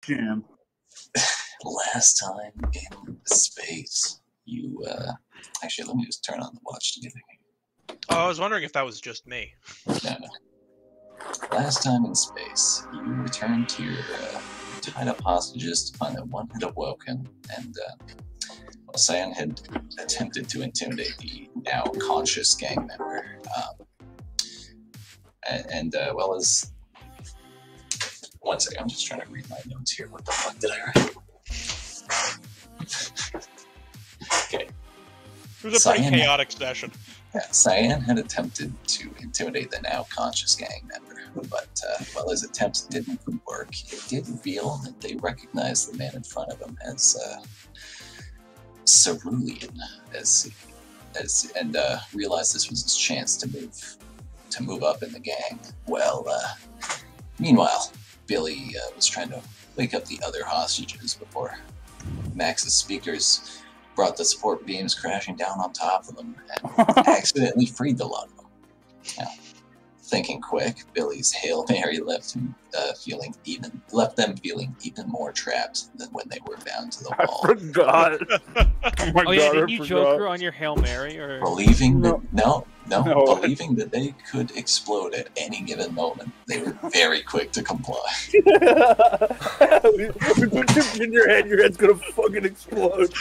jam. Last time in space, you actually let me just turn on the watch to get it. Oh, I was wondering if that was just me. No. Last time in space, you returned to your tied-up hostages to find that one had awoken, and Cyan had attempted to intimidate the now conscious gang member, and well as... One second, I'm just trying to read my notes here. What the fuck did I write? Okay. It was a pretty Cyan chaotic session. Yeah, Cyan had attempted to intimidate the now conscious gang member, but while his attempts didn't work, it did reveal that they recognized the man in front of him as Cerulean, and realized this was his chance to move up in the gang. Well, meanwhile, Billy was trying to wake up the other hostages before Max's speakers brought the support beams crashing down on top of them and accidentally freed the lot of them. Now, thinking quick, Billy's Hail Mary left them feeling even more trapped than when they were bound to the wall. I forgot. Oh yeah, didn't you joke her on your Hail Mary? Or Believing that believing that they could explode at any given moment, they were very quick to comply. We put chips in your head's gonna fucking explode.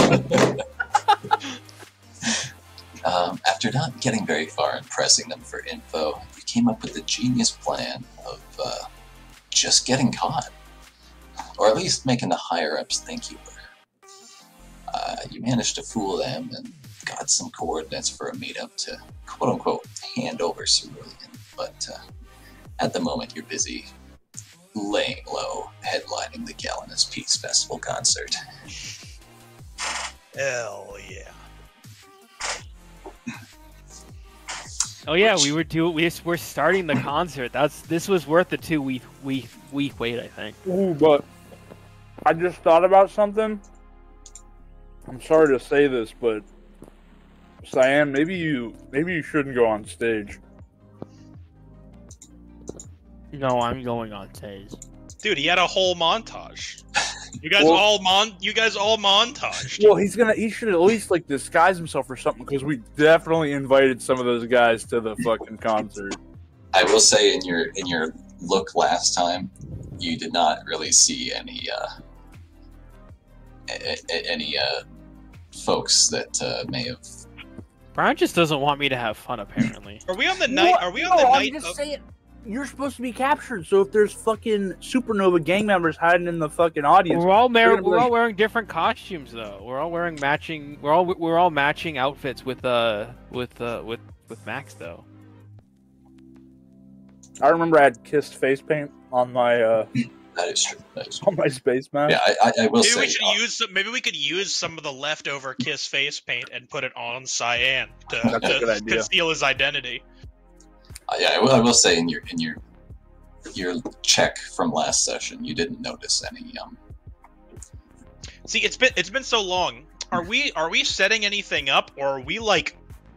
After not getting very far and pressing them for info, you came up with the genius plan of just getting caught. Or at least making the higher-ups think you were. You managed to fool them and got some coordinates for a meetup to quote-unquote hand over Cerulean, but at the moment you're busy laying low, headlining the Galenus Peace Festival concert. Hell yeah. oh yeah, we're starting the concert. This was worth the 2 week wait, I think. Ooh, but I just thought about something. I'm sorry to say this, but Cyan, maybe you shouldn't go on stage. No, I'm going on stage. Dude, he had a whole montage. You guys all montaged. Well, he should at least like disguise himself or something, because we definitely invited some of those guys to the fucking concert. I will say in your look last time, you did not really see any folks that may have. Brian just doesn't want me to have fun, apparently. Are we on the night? Are we on the night? I'm just saying, you're supposed to be captured. So if there's fucking Supernova gang members hiding in the fucking audience, We're all wearing different costumes, though. We're all wearing matching. We're all matching outfits with Max, though. I remember I had kissed face paint on my That is true. on my space mask. Yeah, I will say. Maybe we could use some of the leftover Kiss face paint and put it on Cyan That's a good to idea. conceal his identity. Yeah, I will say in your check from last session, you didn't notice any. See, it's been so long. Are we setting anything up, or are we like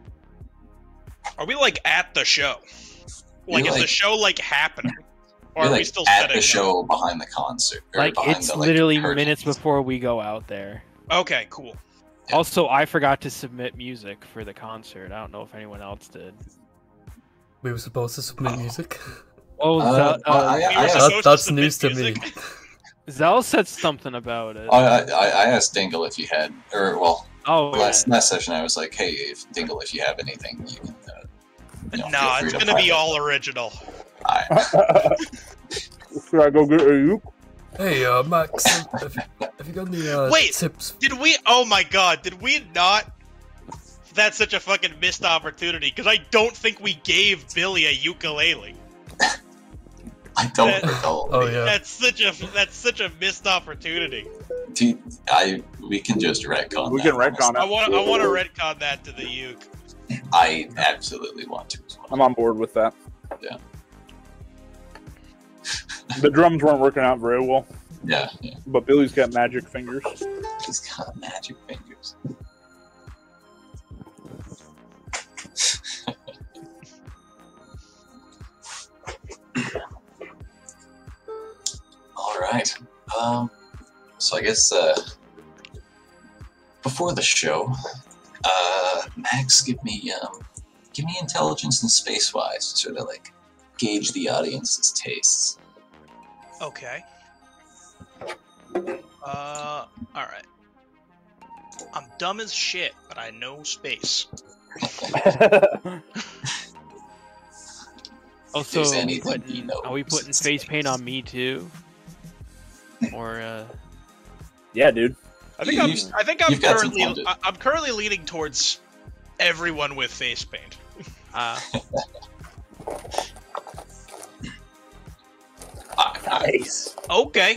at the show? Like, is the show like happening? Or are we still at setting the show behind the concert? Like, it's literally minutes before we go out there. Okay, cool. Yeah. Also, I forgot to submit music for the concert. I don't know if anyone else did. We were supposed to submit music. Oh, That's news to me. Zell said something about it. I asked Dingle if you had, last yeah. session I was like, hey, Dingle, if you have anything, you can. No, it's gonna be all original. Should I go get a uke? Hey, Max, have you got any tips? Did we? Oh my god, did we not? That's such a fucking missed opportunity, because I don't think we gave Billy a ukulele. I don't recall. Oh yeah. That's such a missed opportunity. We can just retcon. We can retcon it. I want to retcon that to the uke. I absolutely want to as well. I'm on board with that. Yeah. The drums weren't working out very well. Yeah. But Billy's got magic fingers. He's got magic fingers. All right. So I guess before the show, Max, give me intelligence and space-wise to sort of like gauge the audience's tastes. Okay. Alright. I'm dumb as shit, but I know space. There's Also, anything he knows, are we putting it's face paint space. on me too? Or Yeah, dude. I think You've got some fun to- I'm currently leaning towards everyone with face paint. Nice. Okay.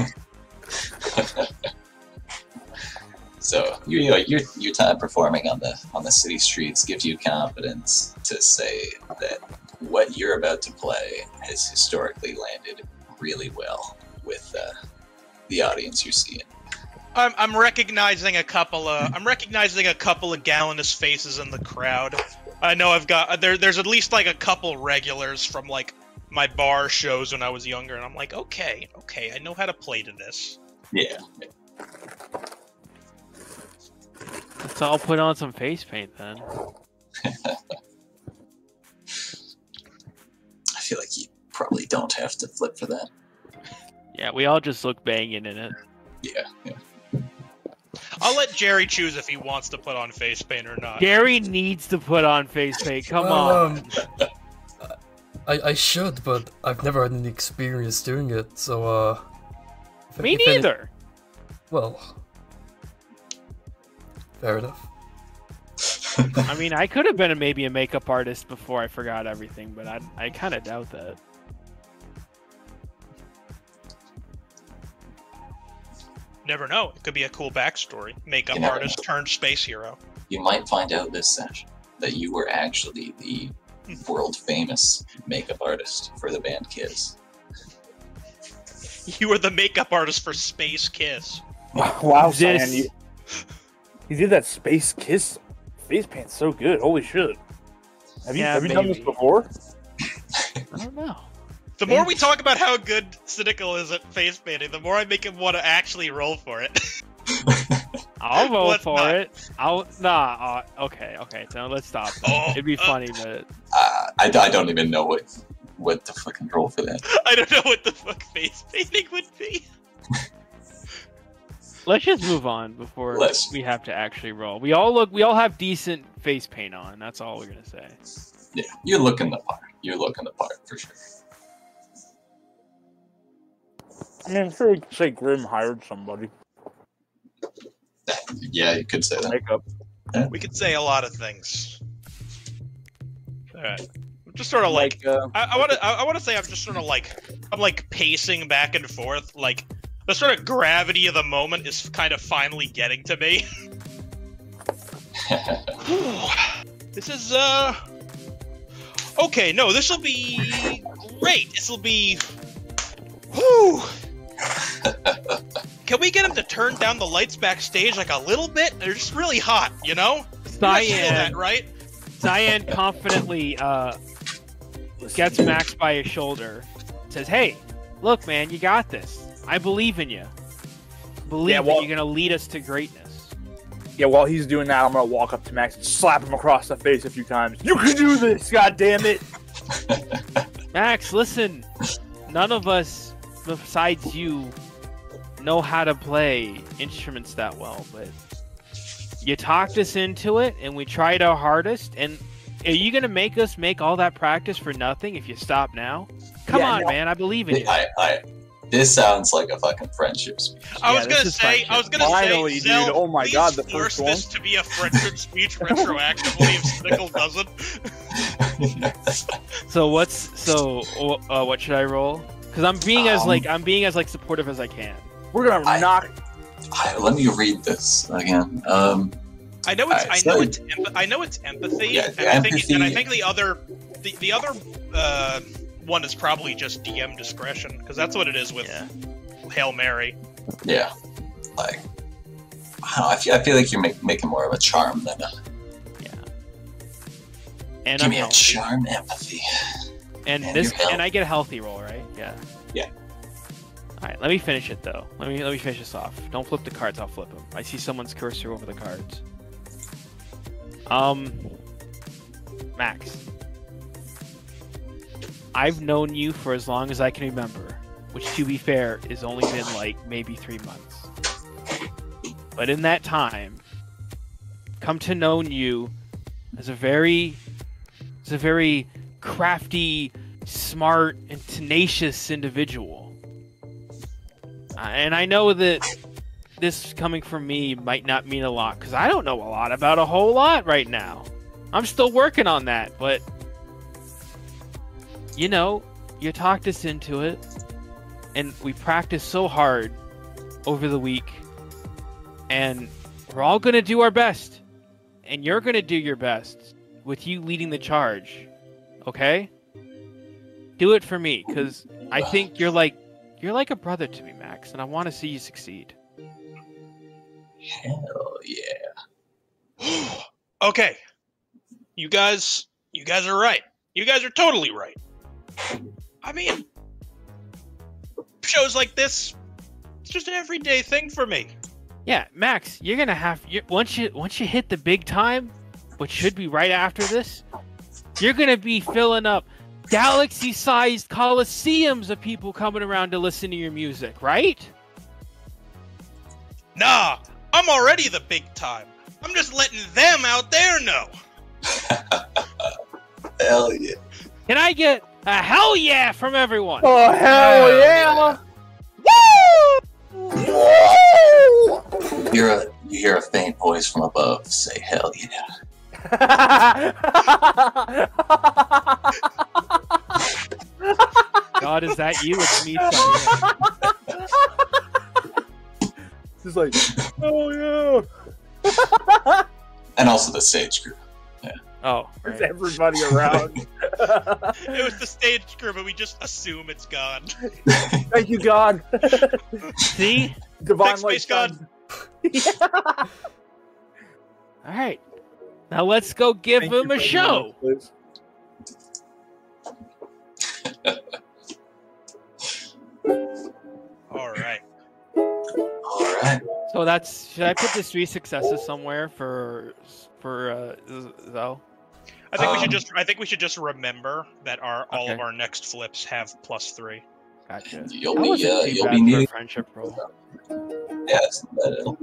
So your time performing on the city streets gives you confidence to say that what you're about to play has historically landed really well with the audience you're seeing. I'm recognizing a couple of Galenus faces in the crowd. I know I've got there's at least like a couple regulars from like my bar shows when I was younger, and I'm like, okay, I know how to play to this. Yeah. let's all put on some face paint then. I feel like you probably don't have to flip for that. Yeah, we all just look banging in it. Yeah. I'll let Jerry choose if he wants to put on face paint or not. Gary needs to put on face paint. Come on. I should, but I've never had any experience doing it, so Me if any- neither. well, fair enough. I mean, I could have been maybe a makeup artist before I forgot everything, but I kind of doubt that. Never know. It could be a cool backstory. Makeup You never artist turned space hero. You might find out this session that you were actually the world famous makeup artist for the band Kiss. You were the makeup artist for Space Kiss. Wow, This- Cyan, you did that Space Kiss face paint so good. Holy shit. Have you done this maybe. before? I don't know. The more we talk about how good Cynical is at face painting, the more I make him want to actually roll for it. I'll vote Let's for not. it. Okay. So let's stop. Oh, It'd be funny, but I don't even know what to fucking roll for that. I don't know what the fuck face painting would be. let's just move on before Let's. we have to actually roll. We all have decent face paint on. That's all we're gonna say. Yeah, you're looking the part. You're looking the part for sure. I mean, I'm sure you could say Grim hired somebody. Yeah, you could say that. Makeup. We could say a lot of things. Alright. I'm just sort of like I want to say I'm just sort of like I'm like pacing back and forth, like the sort of gravity of the moment is kind of finally getting to me. This is okay, no, this will be great. This will be whew. Can we get him to turn down the lights backstage like a little bit? They're just really hot, you know? You guys feel that, right? Cyan confidently gets Max by his shoulder, says, "Hey, look, man, you got this. I believe in you. Believe that you're gonna lead us to greatness." Yeah, while he's doing that, I'm gonna walk up to Max and slap him across the face a few times. You can do this, god damn it! Max, listen. None of us besides you know how to play instruments that well, but you talked us into it and we tried our hardest, and are you gonna make us make all that practice for nothing if you stop now? Come on, man, I believe in you. This sounds like a fucking friendship speech. I was Yeah, gonna this is say, Finally, Zell, dude. Oh my please God, the force first one. this to be a friendship speech retroactively if Snickle doesn't. So what should I roll? Because I'm being as supportive as I can. We're gonna knock. Let me read this again. I know it's Alright, I know it's empathy, Yeah, and empathy. I think the other one is probably just DM discretion, because that's what it is with Hail Mary. Yeah, like I feel like you're making more of a charm than a. And Give I'm me a healthy. charm, empathy. And and this you're and I get a healthy roll, right? Yeah. Yeah. All right, let me finish it though. Let me finish this off. Don't flip the cards. I'll flip them. I see someone's cursor over the cards. Max, I've known you for as long as I can remember, which, to be fair, has only been like maybe 3 months. But in that time, come to know you as a very crafty, smart, and tenacious individual. And I know that this coming from me might not mean a lot, because I don't know a lot about a whole lot right now. I'm still working on that, but you know, you talked us into it, and we practiced so hard over the week, and we're all going to do our best, and you're going to do your best with you leading the charge, okay? Do it for me, because I think you're like a brother to me, Max, and I want to see you succeed. Hell yeah. Okay. You guys are right. You guys are totally right. I mean, shows like this, it's just an everyday thing for me. Yeah, Max, you're gonna have once you hit the big time, which should be right after this, you're gonna be filling up galaxy-sized coliseums of people coming around to listen to your music, right? Nah, I'm already the big time. I'm just letting them out there know. Hell yeah. Can I get a hell yeah from everyone? Oh hell yeah! Woo! You hear a faint voice from above say, hell yeah. God, is that you? It's me. Just like, oh yeah. And also the stage crew. Oh, There's right. everybody around. It was the stage crew, but we just assume it's gone. Thank you, God. See? Divine Thanks, light. Space God. All right. Now let's go give Thank him you a for show. doing this, All right. All right. So that's. Should I put this 3 successes somewhere for Zoe? I think we should just remember that all of Okay. our next flips have +3. Gotcha. You'll That be wasn't too you'll bad be for a needing. friendship roll. Yeah, it's not bad at all.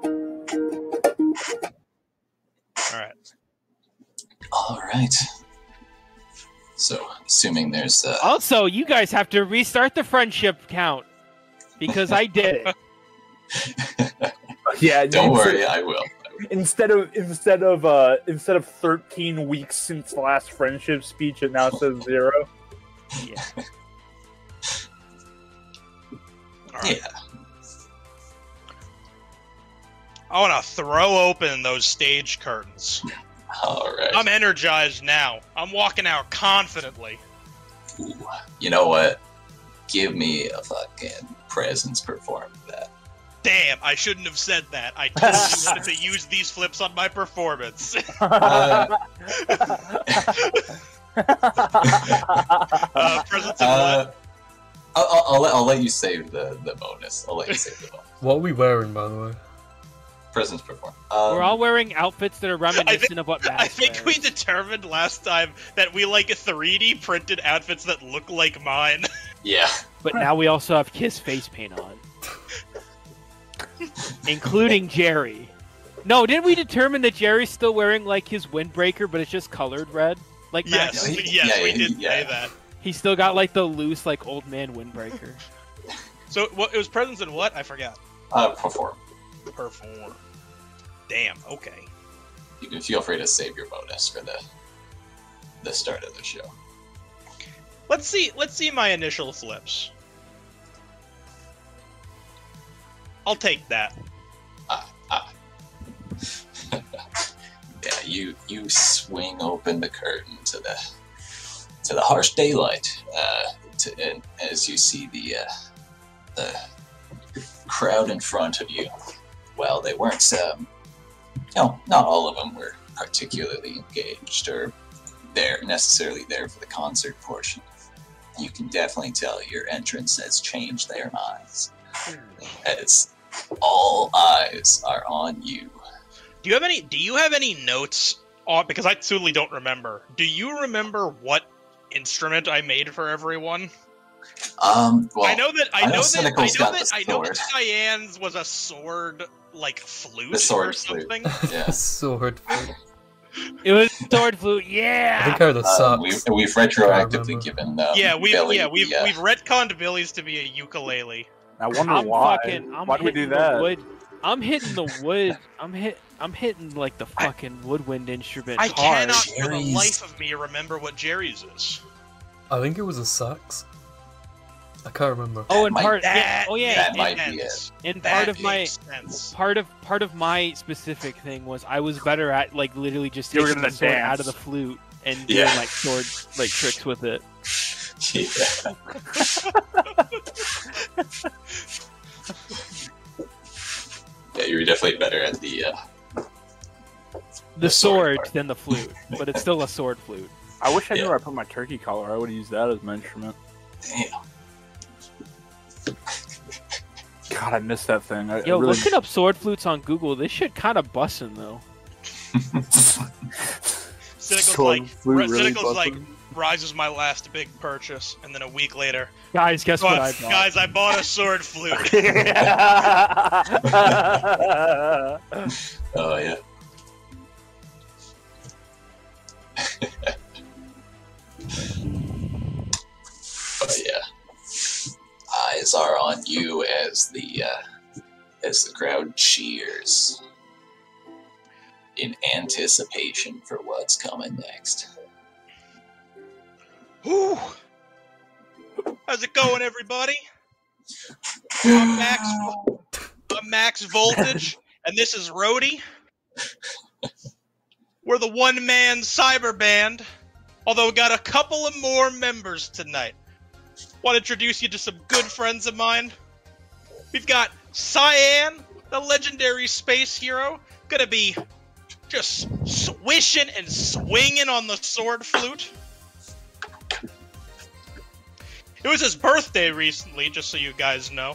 All right. All right. So, assuming there's Also, you guys have to restart the friendship count because I did it. Yeah, don't worry, I will. Instead of 13 weeks since the last friendship speech, it now says 0. Yeah. All right. Yeah. I want to throw open those stage curtains. All right. I'm energized now. I'm walking out confidently. Ooh, you know what? Give me a fucking presence perform that. Damn, I shouldn't have said that. I totally wanted to use these flips on my performance. Presence of what? I'll let you save the bonus. I'll let you save the bonus. What are we wearing, by the way? Presence perform. We're all wearing outfits that are reminiscent of what Max I think we wears. determined last time that we like 3D printed outfits that look like mine. Yeah. But now we also have Kiss face paint on. Including Jerry. No, didn't we determine that Jerry's still wearing like his windbreaker, but it's just colored red? Like Max? Yes, we did yeah. say that. He's still got like the loose, like old man windbreaker. So what? It was presents and what? I forgot. Perform. Perform. Damn. Okay. You can feel free to save your bonus for the start of the show. Let's see my initial flips. I'll take that. Yeah, you swing open the curtain to the harsh daylight, and as you see the crowd in front of you. Well, they weren't, not all of them were particularly engaged or necessarily there for the concert portion. you can definitely tell your entrance has changed their minds. As all eyes are on you. Do you have any notes on, because I totally don't remember. Do you remember what instrument I made for everyone? Well, I know that Cyan's Cyan's was a sword, like flute The sword or something. Yeah. Sword. It was sword flute. Yeah. I think I had a sax. We've I retroactively remember. given We've Billy, retconned Billy's to be a ukulele. I wonder I'm why. fucking. I'm Why do we do hitting the that? wood. I'm hitting the wood. I'm hitting like the fucking woodwind instrument I hard. cannot for the Jerry's- life of me remember what Jerry's is. I think it was a sax. I can't remember. Oh, and might- part. That, Yeah, oh yeah. that and- might be sense. And That part of my makes sense. part of my specific thing was I was better at like literally just You were taking the gonna sword dance. out of the flute and Yeah. doing like sword like tricks with it. Yeah, you were definitely better at The The sword sword part. than the flute, but it's still a sword flute. I wish I knew Yeah. where I put my turkey collar. I would have used that as my instrument. Damn. God, I missed that thing. I Yo, really... looking up sword flutes on Google, this shit kind of bussin' though. Cynical's Sword like, flute really Cynical's like, busted. Rise is my last big purchase, and then a week later, Guys, guess what I bought? guys, I bought a sword flute. Oh yeah. But yeah, eyes are on you as the crowd cheers in anticipation for what's coming next. Whew. How's it going, everybody? I'm Max Voltage, and this is Rhodey. We're the one-man cyber band, although we got a couple of more members tonight. Want to introduce you to some good friends of mine. We've got Cyan, the legendary space hero, gonna be just swishing and swinging on the sword flute. It was his birthday recently, just so you guys know.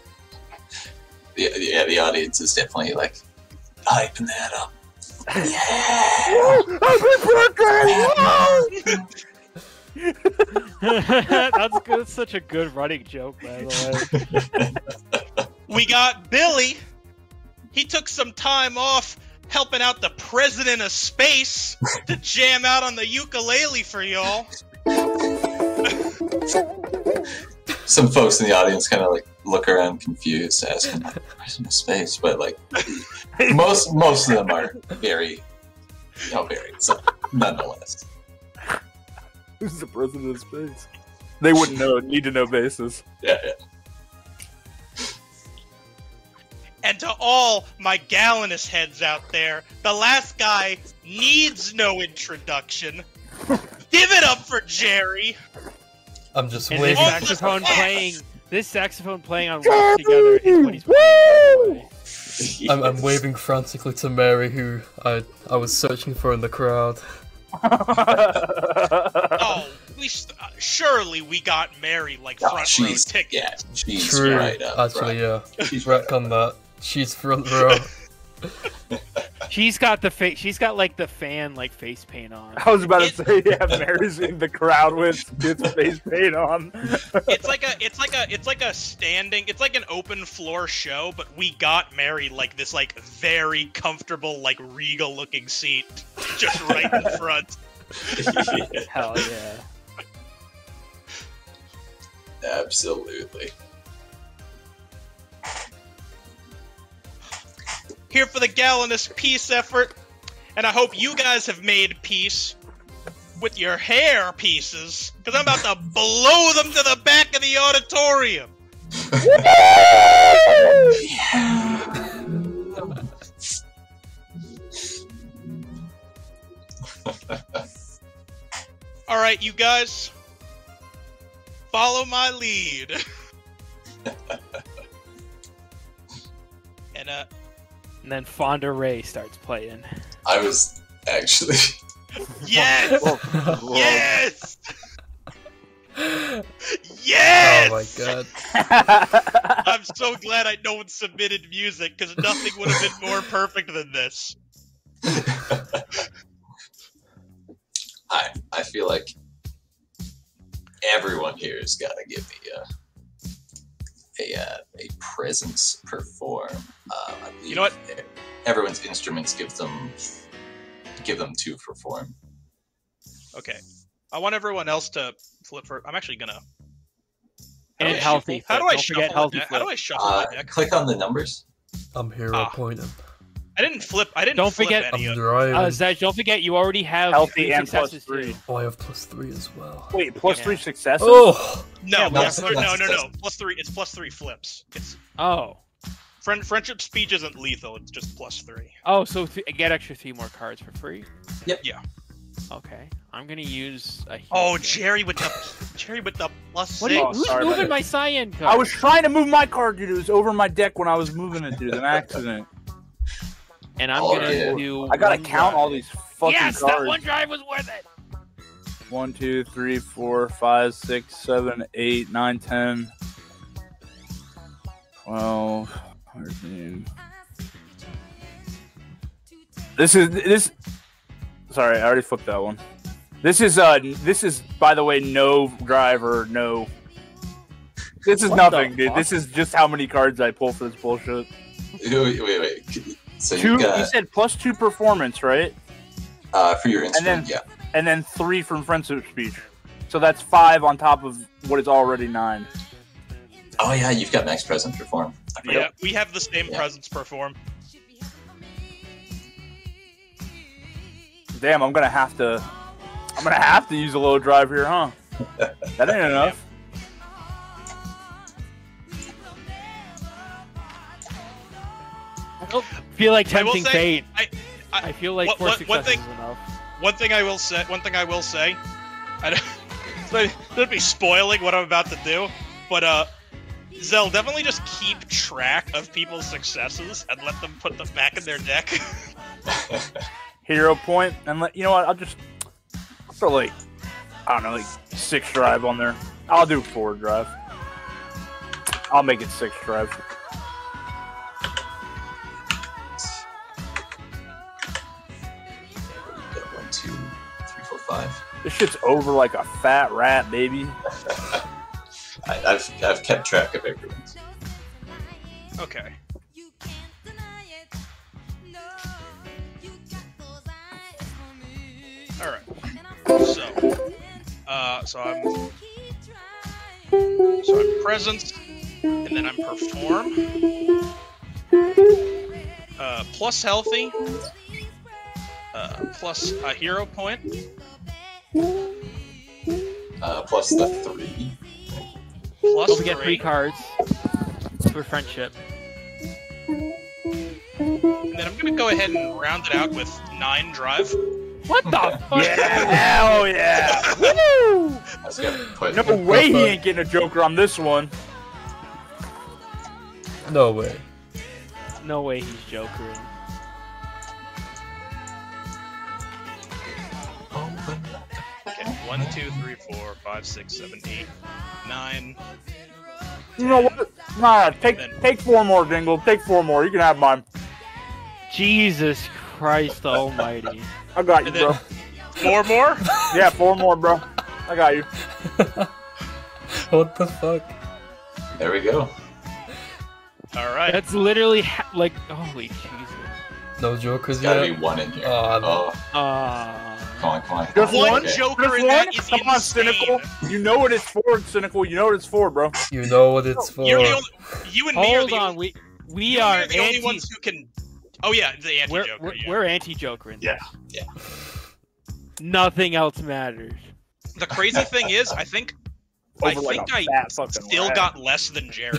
Yeah, the audience is definitely like hyping that up. That's good. That's such a good running joke, by the way. We got Billy. He took some time off helping out the president of space to jam out on the ukulele for y'all. Some folks in the audience kind of like look around confused, asking, "Where's in space?" But like, most of them are very, so nonetheless. Who's the president of space? They wouldn't know. Need to know basis. Yeah. And to all my Gallinus heads out there, the last guy needs no introduction. Give it up for Jerry. I'm just And waiting. this saxophone playing on Walk Together is what he's playing, by the way. I'm waving frantically to Mary, who I was searching for in the crowd. Oh, surely we got Mary like front row tickets. Yeah, she's True, right up actually, front. yeah. Retcon that. She's front row. She's got the she's got like the fan like face paint on. I was about to say, yeah, Mary's in the crowd with face paint on. It's like an open floor show, but we got Mary like this like very comfortable like regal looking seat just right in front. Hell yeah. Absolutely. Here for the Gallinus peace effort, and I hope you guys have made peace with your hair pieces, because I'm about to blow them to the back of the auditorium. All right, you guys, follow my lead. And then Fonda Ray starts playing. I was actually. Yes! Whoa. Yes! Yes! Oh my god. I'm so glad no one submitted music, because nothing would have been more perfect than this. I feel like everyone here has got to give me a presence perform. I believe You know what? Everyone's instruments give them 2 perform. Okay. I want everyone else to flip for. I'm actually gonna. How And do I healthy. shuffle- How do I Don't forget shuffle? healthy How do I flip. shuffle my deck? Click on the numbers. I'm hero Ah. pointed. I didn't flip. I didn't. Don't flip forget- I'm any of driving. Zach, don't forget you already have Healthy three and plus successes 3. too. Oh, I have +3 as well. Wait, plus Yeah. 3 successes? Oh! No, Yeah, no, that's- no, that's- no. +3. It's +3 flips. It's Oh. friendship speech isn't lethal. It's just +3. Oh, so get extra 3 more cards for free? Yep. Yeah. Okay. I'm gonna use a Oh, heal. Jerry with the +6. What are you, Oh, who's sorry about moving that. my cyan card? I was trying to move my card, dude. It was over my deck when I was moving it, dude. An accident. And I'm Oh, gonna yeah. do. I gotta one count drive. all these fucking Yes, cards. that one drive was worth it. 1, 2, 3, 4, 5, 6, 7, 8, 9, 10, 12, 13. This. Sorry, I already flipped that one. This is by the way no driver, no. This is What nothing, the dude. fuck? This is just how many cards I pull for this bullshit. Wait. So 2. you got You said +2 performance, right? for your instrument, then- yeah. And then 3 from friendship speech. So that's 5 on top of what is already 9. Oh yeah, you've got max presence perform. I forgot. Yeah, we have the same Yeah. presence perform. Damn, I'm gonna have to use a low drive here, huh? That ain't enough. I don't feel like I will tempting say- fate. I feel like What- 4 what successes thing- is enough. One thing I will say, I don't be spoiling what I'm about to do, but Zell, definitely just keep track of people's successes and let them put them back in their deck. Hero point, and you know what? I'll throw like, I don't know, like 6 drive on there. I'll do 4 drive. I'll make it 6 drive. Got 1, 2, 3, 4, 5. This shit's over like a fat rat, baby. I've kept track of everyone's. Okay. Alright. So I'm presence, and then I'm perform. Plus healthy. Plus a hero point. Plus the 3. Plus Don't forget 3 3. cards for friendship. And then I'm gonna go ahead and round it out with 9 drive. What the fuck? Yeah, hell yeah! Woo! I was gonna put. No way he ain't getting a Joker on this one. No way. No way he's jokering. Okay, 1, 2, 3, 4, 5, 6, 7, 8, 9. You know what? Nah, take 4 more, Dingle. Take 4 more. You can have mine. Jesus Christ Almighty! I got you, And then- bro. 4 more? Yeah, 4 more, bro. I got you. What the fuck? There we go. Alright. That's literally like holy Jesus. No jokers There's gotta yet? be 1 in here. Oh, no. Come on. Just One one? Okay. Joker Just in that one? is Come on, insane. Cynical. You know what it's for, Cynical. You know what it's for, bro. You know what it's for. You're the only, you and me are Hold the, on, only, we you are and me are the only anti. ones who can. Oh yeah, the anti-joker. We're, yeah. we're anti-joker in Yeah. this. Nothing else matters. The crazy thing is, I think Over like a I fat fucking still rat. got less than Jerry.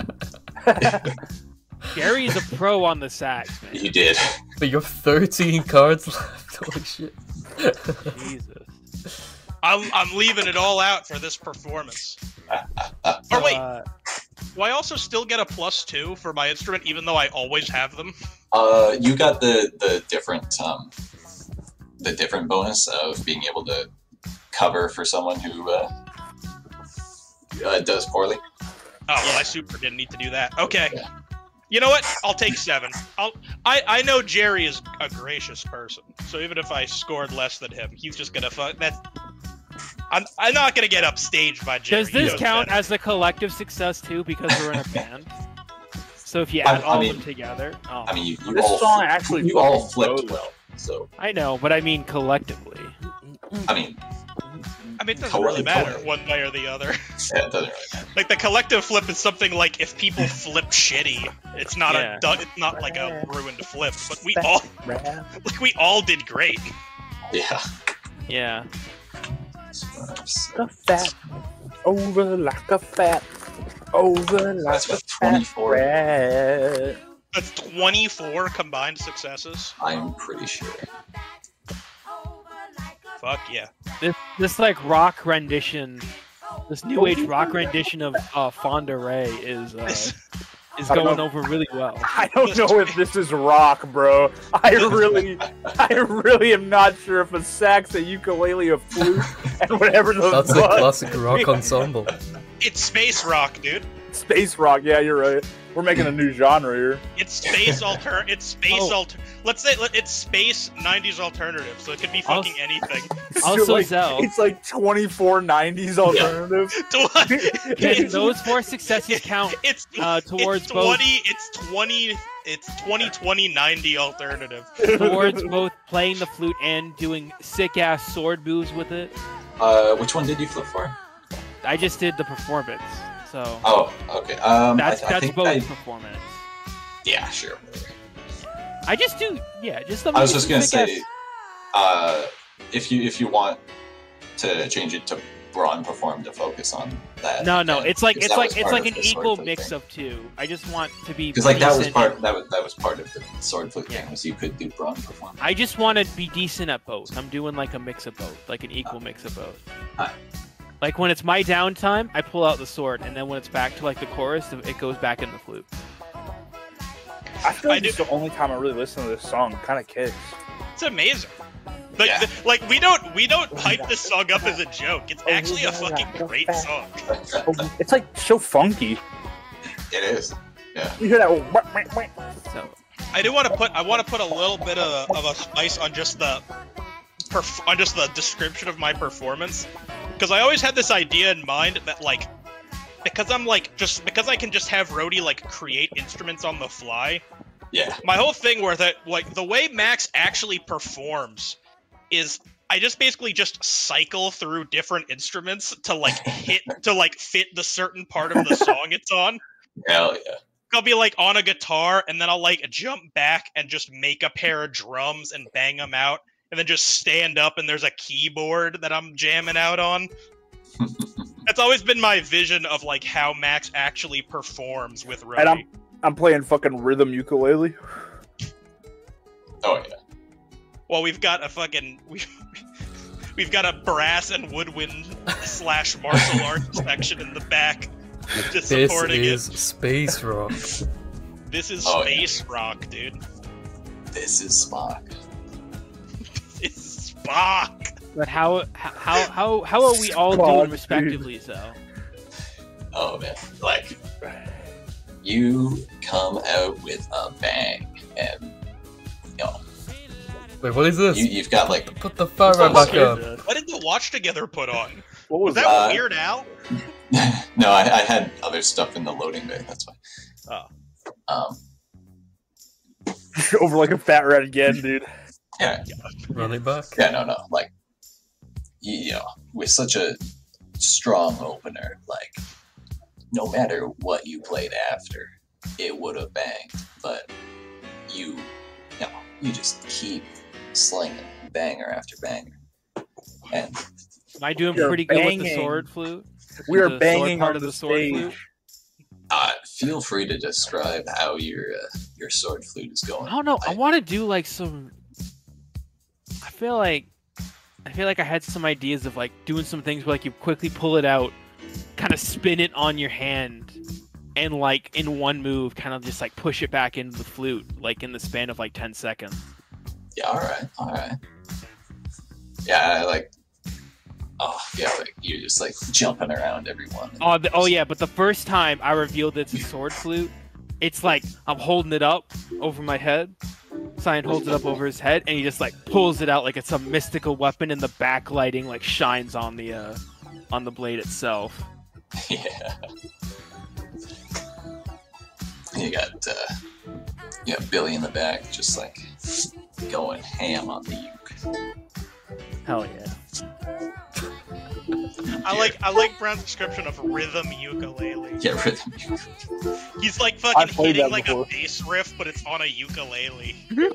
Gary is a pro on the sacks, man. You did. But you have 13 cards left. Holy shit. Jesus. I'm leaving it all out for this performance. Or wait, do I also still get a +2 for my instrument, even though I always have them? You got the different bonus of being able to cover for someone who does poorly. Oh, well, I super didn't need to do that. Okay. Yeah. You know what? I'll take 7. I know Jerry is a gracious person, so even if I scored less than him, he's just gonna fuck that. I'm not gonna get upstaged by Jerry. Does this He knows count better. as a collective success too? Because we're in a band. So if you add all of them together, oh. I mean, you This all, song actually you all fucking flipped goes. well. So I know, but I mean collectively. I mean, it doesn't really matter one way or the other. yeah, it doesn't really matter. Like the collective flip is something like if people flip shitty, it's not Yeah. it's not like a ruined flip, but we all did great. Yeah. Yeah. A fat over like a fat over like That's a with fat 24. rat. That's 24 combined successes. I'm pretty sure. Fuck yeah. This like rock rendition, this new age rock rendition of Fonda Ray is I don't going know. over really well. I don't know if this is rock, bro. I really am not sure if a sax, a ukulele, a flute, and whatever the That's a fuck. classic rock ensemble. It's space rock, dude. Space rock. Yeah, you're right. We're making a new genre here. It's space Let's say it's space 90s alternative, so it could be fucking anything. Also, like, Zell. it's like 24 90s alternative. Can It's- those 4 successes count It's towards it's both 20 it's 2020 90 alternative. towards both playing the flute and doing sick ass sword moves with it? Which one did you flip for? I just did the performance, so Oh, okay. that's I think both performance. yeah, sure. I just do just the I was just gonna sick say, ass- if you want to change it to Braun perform to focus on that. No, again, it's like because that was part of an the sword equal flute mix thing. of two. I just want to be Because like that was decent part at- that was part of the sword flute Yeah. thing was you could do Braun perform. I just want to be decent at both. I'm doing like a mix of both, like an equal mix of both. Alright. Like when it's my downtime, I pull out the sword, and then when it's back to like the chorus, it goes back in the flute. I feel like I do- this is the only time I really listen to this song. Kind of kicks. It's amazing. Like, Yeah. like we don't hype this song up as a joke. It's actually a fucking great song. It's like so funky. It is. Yeah. You hear that? So I do want to put a little bit of a spice on just the description of my performance, because I always had this idea in mind that like because I can just have Rhodey like create instruments on the fly. Yeah. My whole thing where that like the way Max actually performs is I just basically just cycle through different instruments to like fit the certain part of the song it's on. Hell yeah. I'll be like on a guitar and then I'll like jump back and just make a pair of drums and bang them out and then just stand up and there's a keyboard that I'm jamming out on. That's always been my vision of like how Max actually performs with Rhodey. And I'm playing fucking rhythm ukulele. Oh yeah. Well, we've got we've got a brass and woodwind / martial arts section in the back just This supporting is it. space rock. This is Oh, space rock, dude. This is Spock. It's Spock. but how are we all Fuck, doing dude. respectively? So Oh man. Like you come out with a bang and you know Wait, what is this? you've got like Put the fire Oh, back shit. up. What did the Watch Together put on? What Was was that that? Weird Al? no, I had other stuff in the loading bay, that's why. Oh. Over like a fat rat again, dude. Yeah. Run it back. Yeah, no. Like you know, with such a strong opener, like no matter what you played after, it would have banged. But you just keep slinging banger after banger. And am I doing You're pretty good with the banging. sword flute? We are The sword banging part on of the the sword stage. flute? feel free to describe how your sword flute is going. I don't know. I want to do like some. I feel like I had some ideas of like doing some things where like you quickly pull it out, kind of spin it on your hand, and like in one move, kind of just like push it back into the flute, like in the span of like 10 seconds. Yeah, all right. Yeah, Oh yeah, like you're just like jumping around everyone. Oh yeah, but the first time I revealed it's a sword flute, it's like I'm holding it up over my head. Cyan holds it up over his head, and he just like pulls it out like it's a mystical weapon, and the backlighting like shines on the blade itself. Yeah. You got Billy in the back, just like going ham on the uke. Hell yeah. I like Brown's description of rhythm ukulele. Yeah, rhythm uke. He's like I've fucking played hitting that like before. a bass riff, but it's on a ukulele.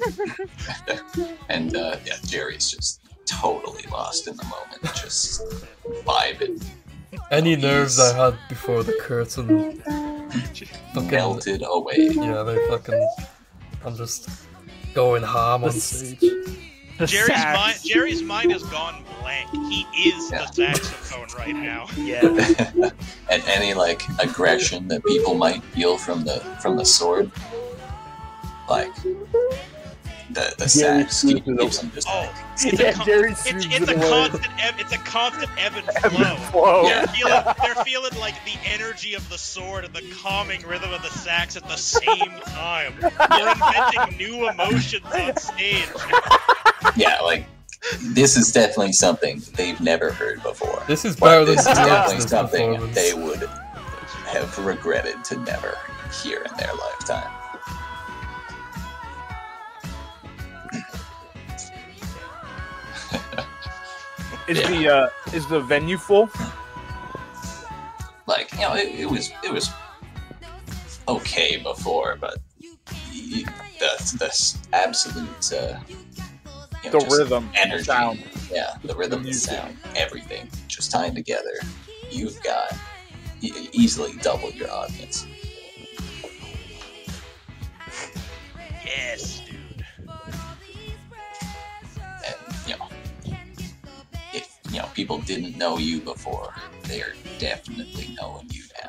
And Jerry's just totally lost in the moment, just vibing. Any nerves I had before the curtain fucking Melted away. yeah, they fucking. I'm just going ham on stage. The sax. Jerry's mind has gone blank. He is Yeah. the saxophone right now. Yeah. And any like aggression that people might feel from the sword, like the sax keeps them just Oh, like, it's Yeah, a con- Jerry it's swoops a it away. constant ebb and Ebb flow. and flow. They're feeling like the energy of the sword and the calming rhythm of the sax at the same time. They're inventing new emotions on stage. yeah, like this is definitely something they've never heard before. This is But better than this is definitely Scorch's something performance. they would have regretted to never hear in their lifetime. Is the venue full? Like, you know, it was okay before, but the absolute The just rhythm, energy, sound. yeah, the rhythm, the music. sound, everything just tying together. You've got easily double your audience. Yes, dude. And if people didn't know you before, they're definitely knowing you now.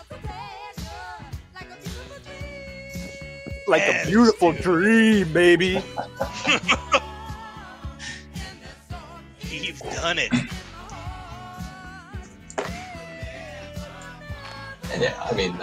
Like Yes, a beautiful dude. dream, baby. You've done it. And yeah, I mean,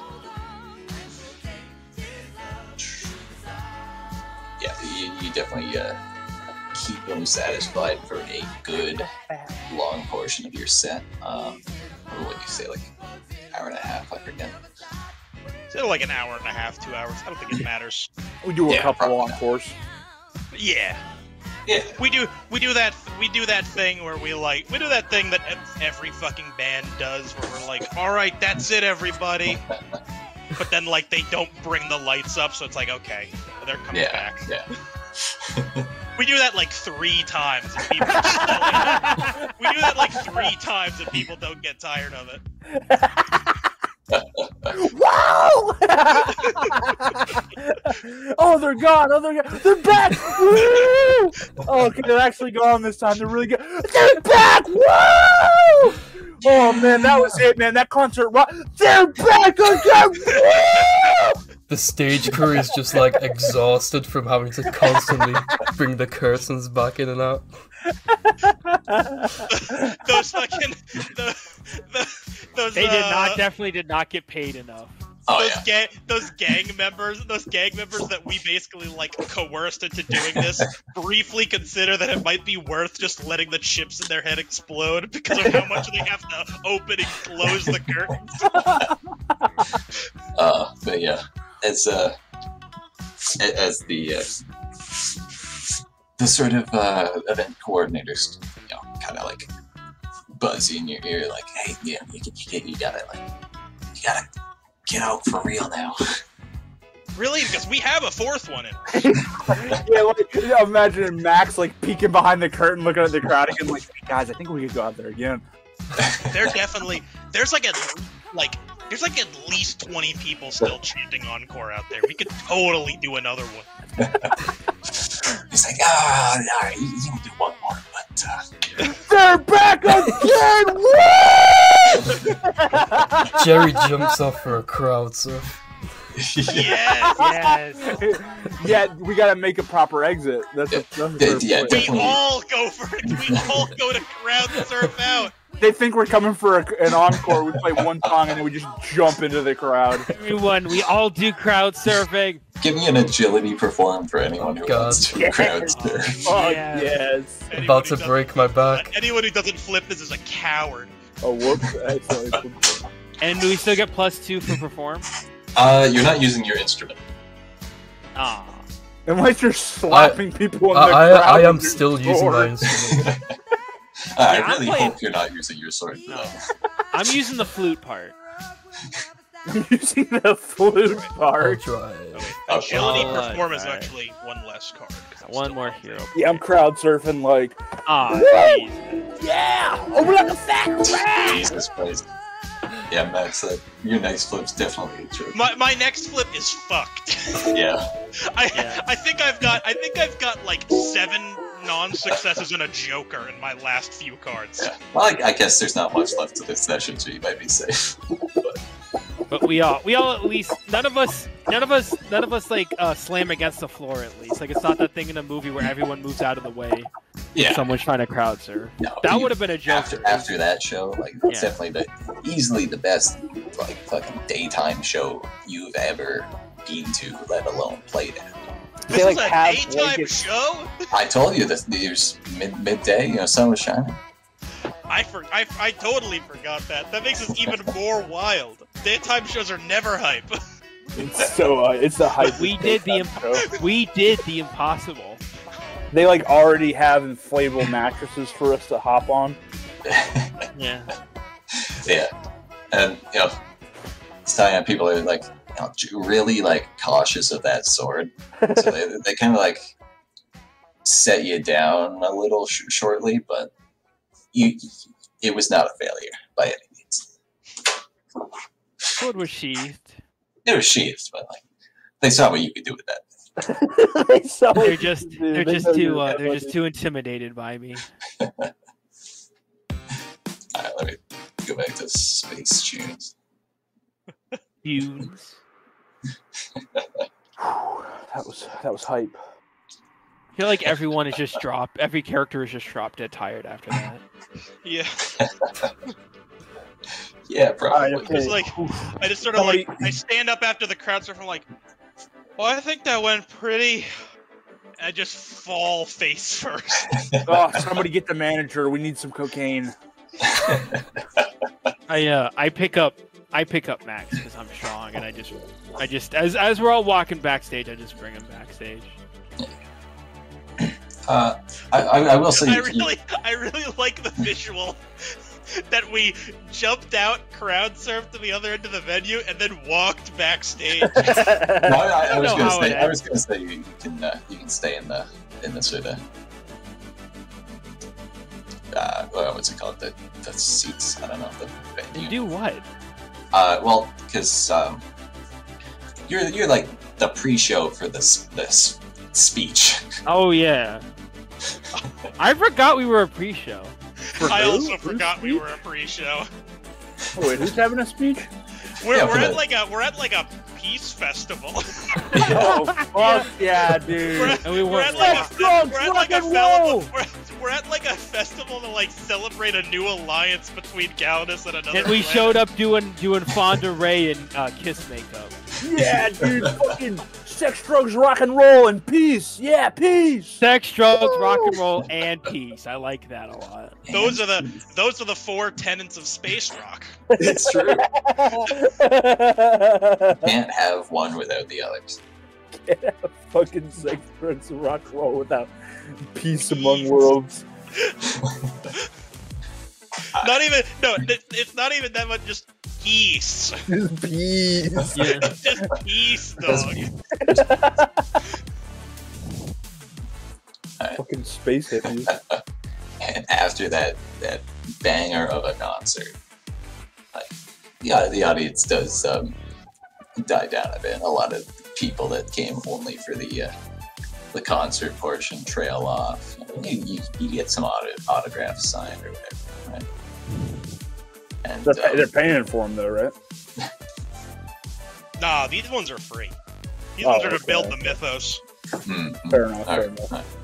you definitely keep them satisfied for a good long portion of your set. What would you say, like hour and a half? I forget. So like an hour and a half, 2 hours. I don't think it matters. We do a Yeah, couple probably. encores. Yeah. Yeah, We do that thing where we do that thing that every fucking band does where we're like, all right, that's it, everybody. But then like they don't bring the lights up, so it's like, okay, they're coming back. yeah. We do that like 3 times. And people we do that like 3 times and people don't get tired of it. Wow! Oh, they're gone! Oh, they're gone! They're back! Woo! Oh, okay, they're actually gone this time. They're really good. They're back! Woo! Oh man, that was it, man. That concert, they're back again! Woo! The stage crew is just like exhausted from having to constantly bring the curtains back in and out. Those fucking those They definitely did not get paid enough. Oh yeah. those gang members that we basically like coerced into doing this briefly consider that it might be worth just letting the chips in their head explode because of how much they have to open and close the curtains. But yeah, as the sort of event coordinators, kind of like buzz you in your ear, like, hey, yeah, you gotta get out for real now. Really? Because we have a 4th one in. Yeah, like, imagine Max like peeking behind the curtain, looking at the crowd again, like, hey, guys, I think we could go out there again. There's like at least 20 people still chanting encore out there. We could totally do another one. He's like, no, you can do one more, but They're back again! Woo! Jerry jumps off for a crowd surf. Yes. Yes. Yeah, we gotta make a proper exit. That's the first Yeah, place. We definitely. all go for it. We all go to crowd surf out. They think we're coming for an encore. We play one song and then we just jump into the crowd. Everyone, we all do crowd surfing. Give me an agility perform for anyone who God. wants to Yes. crowd surf. Oh Yeah. yes. Anyone About who to doesn't- break my back. Anyone who doesn't flip this is a coward. Oh whoops. Excellent. And do we still get +2 for perform? You're not using your instrument. Ah. Unless you're slapping people in the I crowd. am with your still using my sword. instrument. I Yeah, I'm really playing- hope you're not using your sword for No. that. I'm using the flute part. I'm using the flute I'll part. try. Agility Oh, perform is alright. actually one less card. 'cause I'm One still more on hero. Yeah, I'm crowd surfing like, Ah, Woo! jeez. yeah, over like a fat rat. Jesus Christ. Yeah, Max, your next flip's definitely a trick. My next flip is fucked. Yeah. Yeah. I think I've got like 7 non-successes and a joker in my last few cards. Yeah. Well, I guess there's not much left to this session, so you might be safe. But we all at least none of us like slam against the floor at least. Like it's not that thing in a movie where everyone moves out of the way. Yeah. Someone's trying to crowd surf. No, That you- would have been a joke. after that show, like it's Yeah. definitely easily the best like fucking daytime show you've ever been to, let alone played at. This They, is like, a have daytime blankets. show. I told you this there's midday, sun was shining. I totally forgot that. That makes it even more wild. Daytime shows are never hype. It's so it's the hype. We did the show. We did the impossible. They like already have inflatable mattresses for us to hop on. Yeah. Yeah, and people are like really like cautious of that sword, so they kind of like set you down a little shortly, but it was not a failure by any means. Sword was sheathed. It was sheathed, but like they saw what you could do with that. They saw what They're you just did. they're They just know too you're they're just too intimidated by me. All right, let me go back to Space Tunes. Tunes. That was hype. I feel like everyone is just dropped. Every character is just drop dead tired after that. Yeah, Yeah, probably. Alright, okay. it's like I just sort of Somebody- like I stand up after the crowd surf. I'm like, well, I think that went pretty. And I just fall face first. Oh, somebody get the manager. We need some cocaine. I pick up Max because I'm strong, and I just as we're all walking backstage, I just bring him backstage. I will say I really like the visual that we jumped out, crowd surfed to the other end of the venue, and then walked backstage. No, I was know gonna how say. it I was gonna say you can stay in the sort of what's it called, the seats. I don't know, the You venue. do what? Well, because you're like the pre-show for this speech. Oh yeah. I forgot we were a pre-show. I who? also Who's forgot we speech? were a pre-show. Oh, wait, who's having a speech? We're Yeah, for at the- like a peace festival. Oh, fuck yeah, dude. And we We're were at like a Drugs, we're at rock like a and fel- roll. we're at like a festival to like celebrate a new alliance between Galadus and another. and we planet. showed up doing Fonda Ray and Kiss makeup. Yeah, dude. Fucking sex, drugs, rock and roll, and peace. Yeah, peace. Sex, drugs, rock and roll, and peace. I like that a lot. Those are the 4 tenets of space rock. It's true. Can't have one without the others. Fucking sex, drugs, and rock and roll without peace among worlds. It's not even that much. Just peace. Peace. Yeah. Just peace, dog. Fucking space hippies. And after that banger of a concert, like the audience does die down a bit. A lot of people that came only for the concert portion trail off. You get some autographs signed or whatever, right? And They're paying for them though, right? Nah, these ones are free. These Oh, ones are to okay, build the okay. mythos. Fair enough. Fair Alright, enough. alright.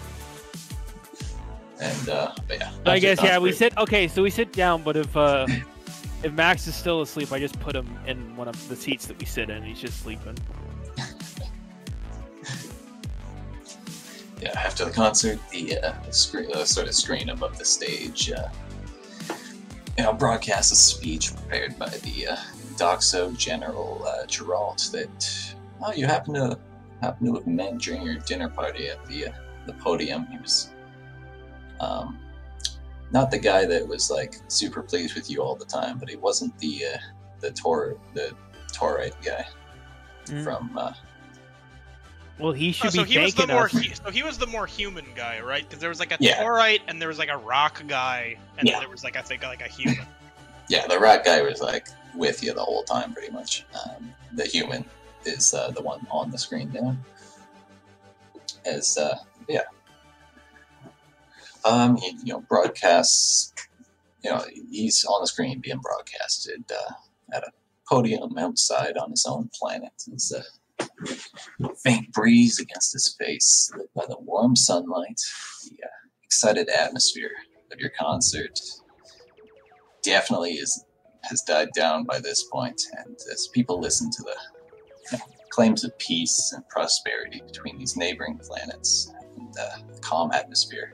And but yeah. I guess that's we great. sit. Okay, so we sit down, but if Max is still asleep, I just put him in one of the seats that we sit in. He's just sleeping. Yeah, after the concert, the screen, sort of screen above the stage, broadcasts a speech prepared by the Doxo General Geralt that you happen to have met during your dinner party at the podium. He was not the guy that was like super pleased with you all the time, but he wasn't the Taurite guy from. Well, he should so be he was the thanking more us. so he was the more human guy, right? Because there was like a Yeah. Taurite and there was like a rock guy, and Yeah. then there was like I think like a human. Yeah, the rat guy was like with you the whole time, pretty much. The human is the one on the screen now. As he broadcasts. He's on the screen being broadcasted at a podium outside on his own planet. There's a faint breeze against his face, lit by the warm sunlight. The excited atmosphere of your concert definitely has died down by this point, and as people listen to the claims of peace and prosperity between these neighboring planets and the calm atmosphere,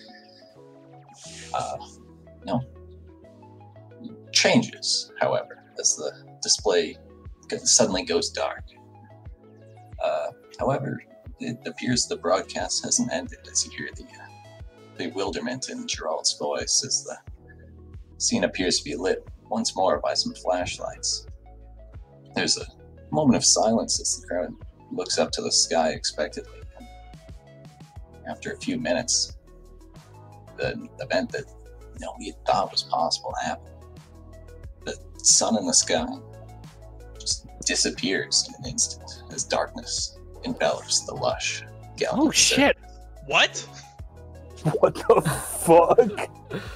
changes, however, as the display suddenly goes dark. However, it appears the broadcast hasn't ended as you hear the bewilderment in Geralt's voice as the scene appears to be lit once more by some flashlights. There's a moment of silence as the crowd looks up to the sky expectantly. After a few minutes, the event that we had thought was possible happened. The sun in the sky just disappears in an instant as darkness envelops the lush galaxy. Oh shit! What? What the fuck?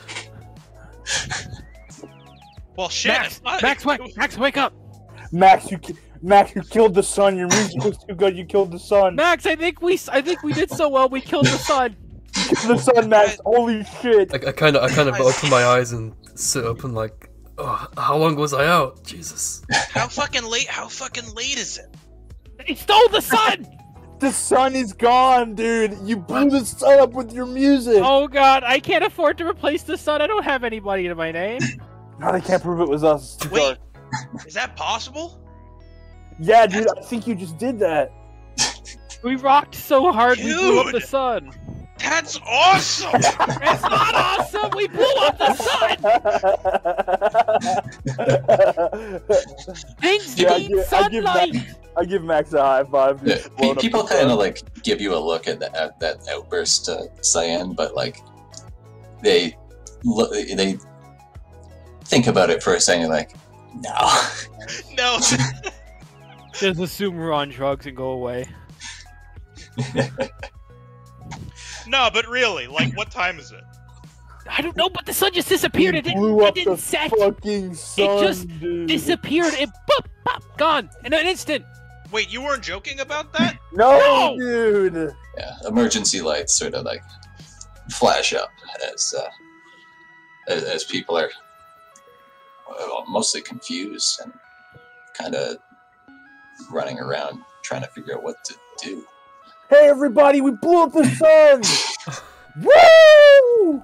Well, shit. Max, wake up! Max, you killed the sun. Your music was too good. You killed the sun. Max, I think we did so well. We killed the sun. The sun, Max. Holy shit. I kind of open my eyes and sit up and like, oh, how long was I out? Jesus. How fucking late is it? He stole the sun. The sun is gone, dude. You blew the sun up with your music. Oh god, I can't afford to replace the sun. I don't have anybody to my name. No, they can't prove it was us. It's too Wait, dark. is that possible? Yeah, dude. I think you just did that. We rocked so hard we blew up the Dude. sun. That's awesome! It's not awesome. We blew up the sun. Things Yeah, need sunlight. I give Max a high five. Yeah, Just blowing up people the kind sun. of like give you a look at that outburst, Cyan, but like they think about it for a second, like, no. No. Just assume we're on drugs and go away. No, but really, like, what time is it? I don't know, but the sun just disappeared. It blew up didn't the set. fucking sun, just dude. Disappeared. It boop, pop, gone in an instant. Wait, you weren't joking about that? No, No! dude. Yeah, emergency lights sort of like flash up as people are mostly confused and kind of running around trying to figure out what to do. Hey, everybody, we blew up the sun. Woo!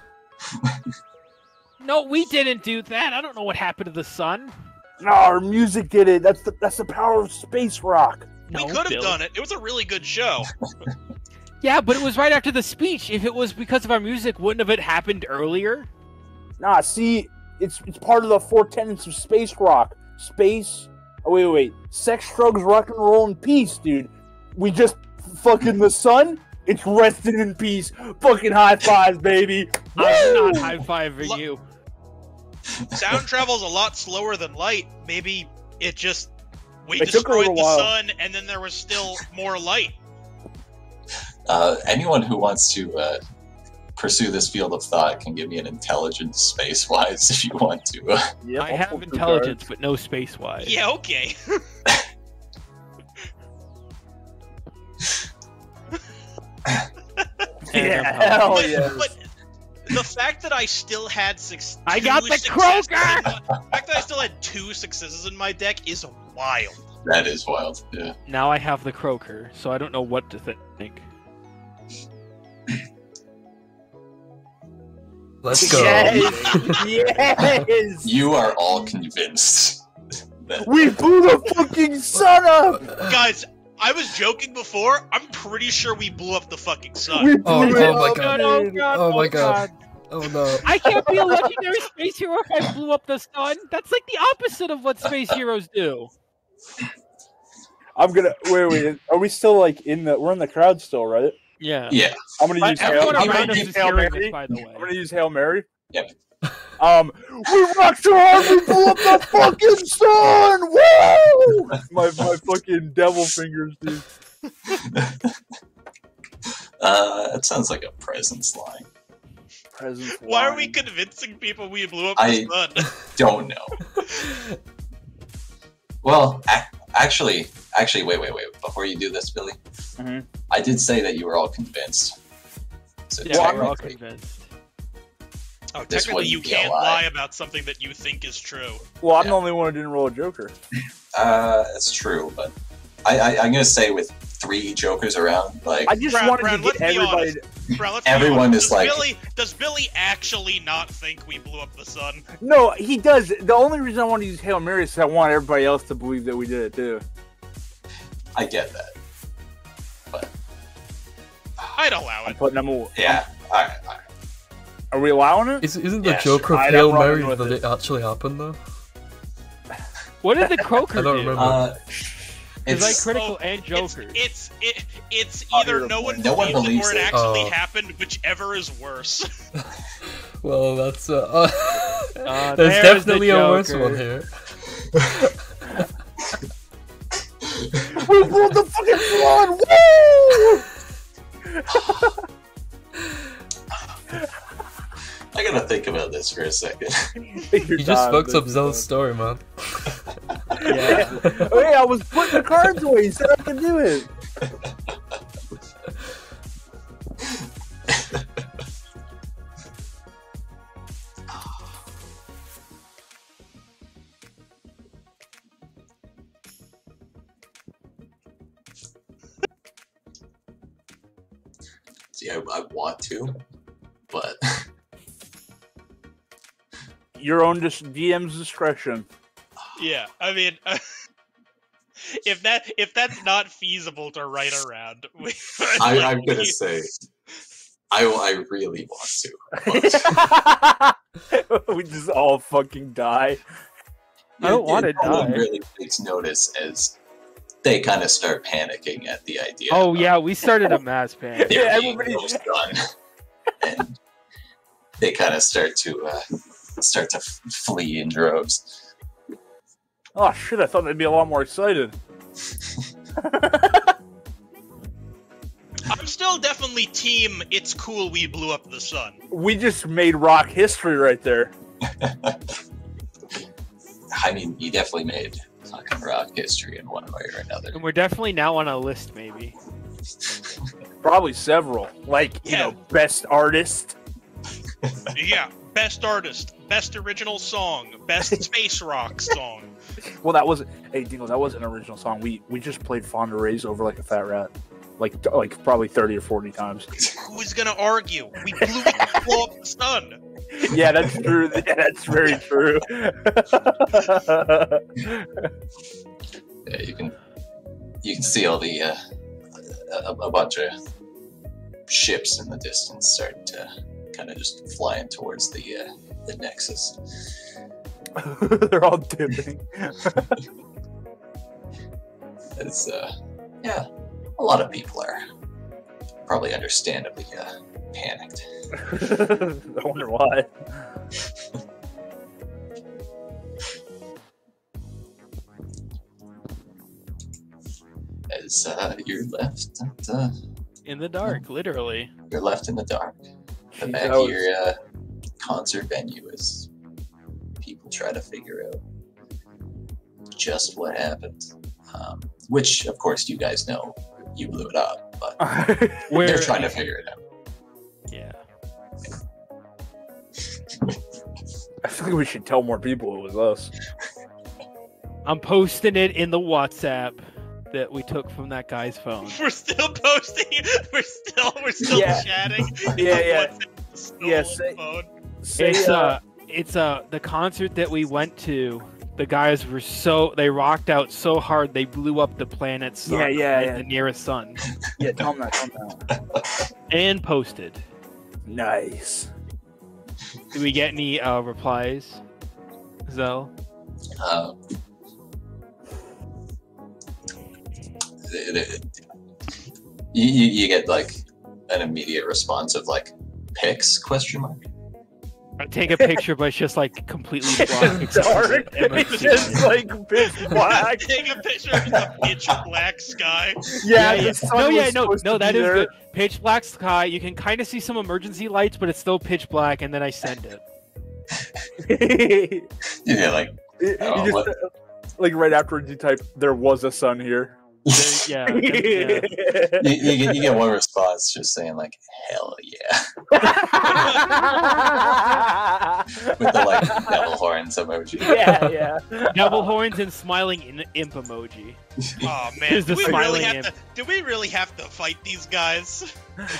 No, we didn't do that. I don't know what happened to the sun. No, our music did it. That's the power of space rock. No, We could have Bill. done it. It was a really good show. Yeah, but it was right after the speech. If it was because of our music, wouldn't have it happened earlier? Nah, see, it's part of the four tenets of space rock. Space. Oh, wait. Sex, drugs, rock and roll, and peace, dude. We just fucking the sun. It's resting in peace. Fucking high fives, baby. I'm Woo! not high-fiving Look- you. Sound travels a lot slower than light. Maybe we It took a destroyed little the while. sun, and then there was still more light. Anyone who wants to pursue this field of thought can give me an intelligence space-wise if you want to. Yep, I I'll have pull two intelligence, cards. but no space wise. Yeah, okay. Yeah, hell but, yes. but the fact that I still had I got the successes Croaker! the fact that I still had 2 successes in my deck is wild. That is wild. Yeah. Now I have the Croaker, so I don't know what to think. Let's go. Yes! Yes! You are all convinced. That We blew the fucking sun up! Guys, I was joking before. I'm pretty sure we blew up the fucking sun. We Oh, blew oh it my up, God. dude. Oh my God. Oh no. I can't be a legendary space hero if I blew up the sun. That's like the opposite of what space heroes do. I'm gonna wait. Are we still like in the? We're in the crowd still, right? Yeah. yeah. I'm gonna use Hail. Everyone I'm around gonna us use is Hail hearing Mary. us, by the way. I'm gonna use Hail Mary. Yep. We rocked so hard we blew up the fucking sun! Woo! My fucking devil fingers, dude. That sounds like a presence line. Presents Why are line. we convincing people we blew up I- the sun? Don't know. Well, actually, wait. Before you do this, Billy, Mhm. I did say that you were all convinced. So Yeah, we're all technically, convinced. Oh, This technically wouldn't you be a can't lie. lie about something that you think is true. Well, I'm Yeah. the only one who didn't roll a Joker. that's true, but I'm gonna say with 3 jokers around, like I just Brown, wanted Brown, to let's get be everybody. honest. Bro, let's be Everyone honest. is like- Does Billy actually not think we blew up the sun? No, he does. The only reason I want to use Hail Mary is I want everybody else to believe that we did it too. I get that. I'd allow I'm it. putting them all. Yeah. All right. Are we allowing it? Isn't the Yeah, Joker of I'd Hail have run Mary with that it. it actually happened though? What did the Croaker I don't do? remember. Because I It's critical Oh, and Joker. It's I'll either hear no the one point. No one believes it or believes it it. actually Oh. happened, whichever is worse. Well, that's there's there's definitely the a worse Joker. one here. We blew the fucking sun! Woo! I gotta think about this for a second. You just fucked up Zell's story, man. Yeah. Oh, yeah, I was putting the cards away. He said I could do it. See, I want to, but Your own DM's discretion. Yeah, I mean, if that's not feasible to write around, I'm gonna say I really want to. We just all fucking die. I don't want to No one die. really takes notice as they kind of start panicking at the idea. Oh of yeah, we started a mass panic. there Yeah, being everybody- no sun, and they kind of start to flee in droves. Oh shit! I thought they'd be a lot more excited. I'm still definitely team. It's cool we blew up the sun. We just made rock history right there. I mean, you definitely made fucking rock history in one way or another. And we're definitely now on a list, maybe. Probably several. Like, you Yeah. know, best artist. Yeah, best artist, best original song, best space rock song. Well, that wasn't. Hey, Dingle, that wasn't an original song. We just played Fonda Rays over like a fat rat. Like probably 30 or 40 times. Who's gonna argue? We blew up the sun. Yeah, that's true. Yeah, that's very true. Yeah, you can see all the a bunch of ships in the distance start to kind of just flying towards the Nexus. They're all dipping. It's yeah, a lot of people are probably understandably panicked. I wonder why. As you're left In the dark, literally. you're left in the dark. the Jeez, back that of your concert venue as people try to figure out just what happened. Which, of course, you guys know you blew it up, but they're trying to figure it out. Yeah. I feel like we should tell more people it was us. I'm posting it in the WhatsApp that we took from that guy's phone. We're still posting. We're still Yeah. chatting. Yeah. Yeah, Phone. Say, It's the concert that we went to. The guys were they rocked out so hard they blew up the planet's sun, the nearest sun, yeah, tell them that. and posted. Nice. Did we get any replies, Zell? You get like an immediate response of like pics ? I take a picture, but it's just like completely black. It's dark. It's just like pitch black. Take a picture of the pitch black sky. Yeah, yeah. the sun was supposed to that be is there. good. Pitch black sky. You can kind of see some emergency lights, but it's still pitch black, and then I send it. Yeah, like You Oh, just, what? like right afterwards, you type, "There was a sun here." Yeah. you get one response just saying like hell yeah with the like devil horns emoji. yeah. Devil horns and smiling imp emoji. Oh man, Here's the smiling do we really have to fight these guys?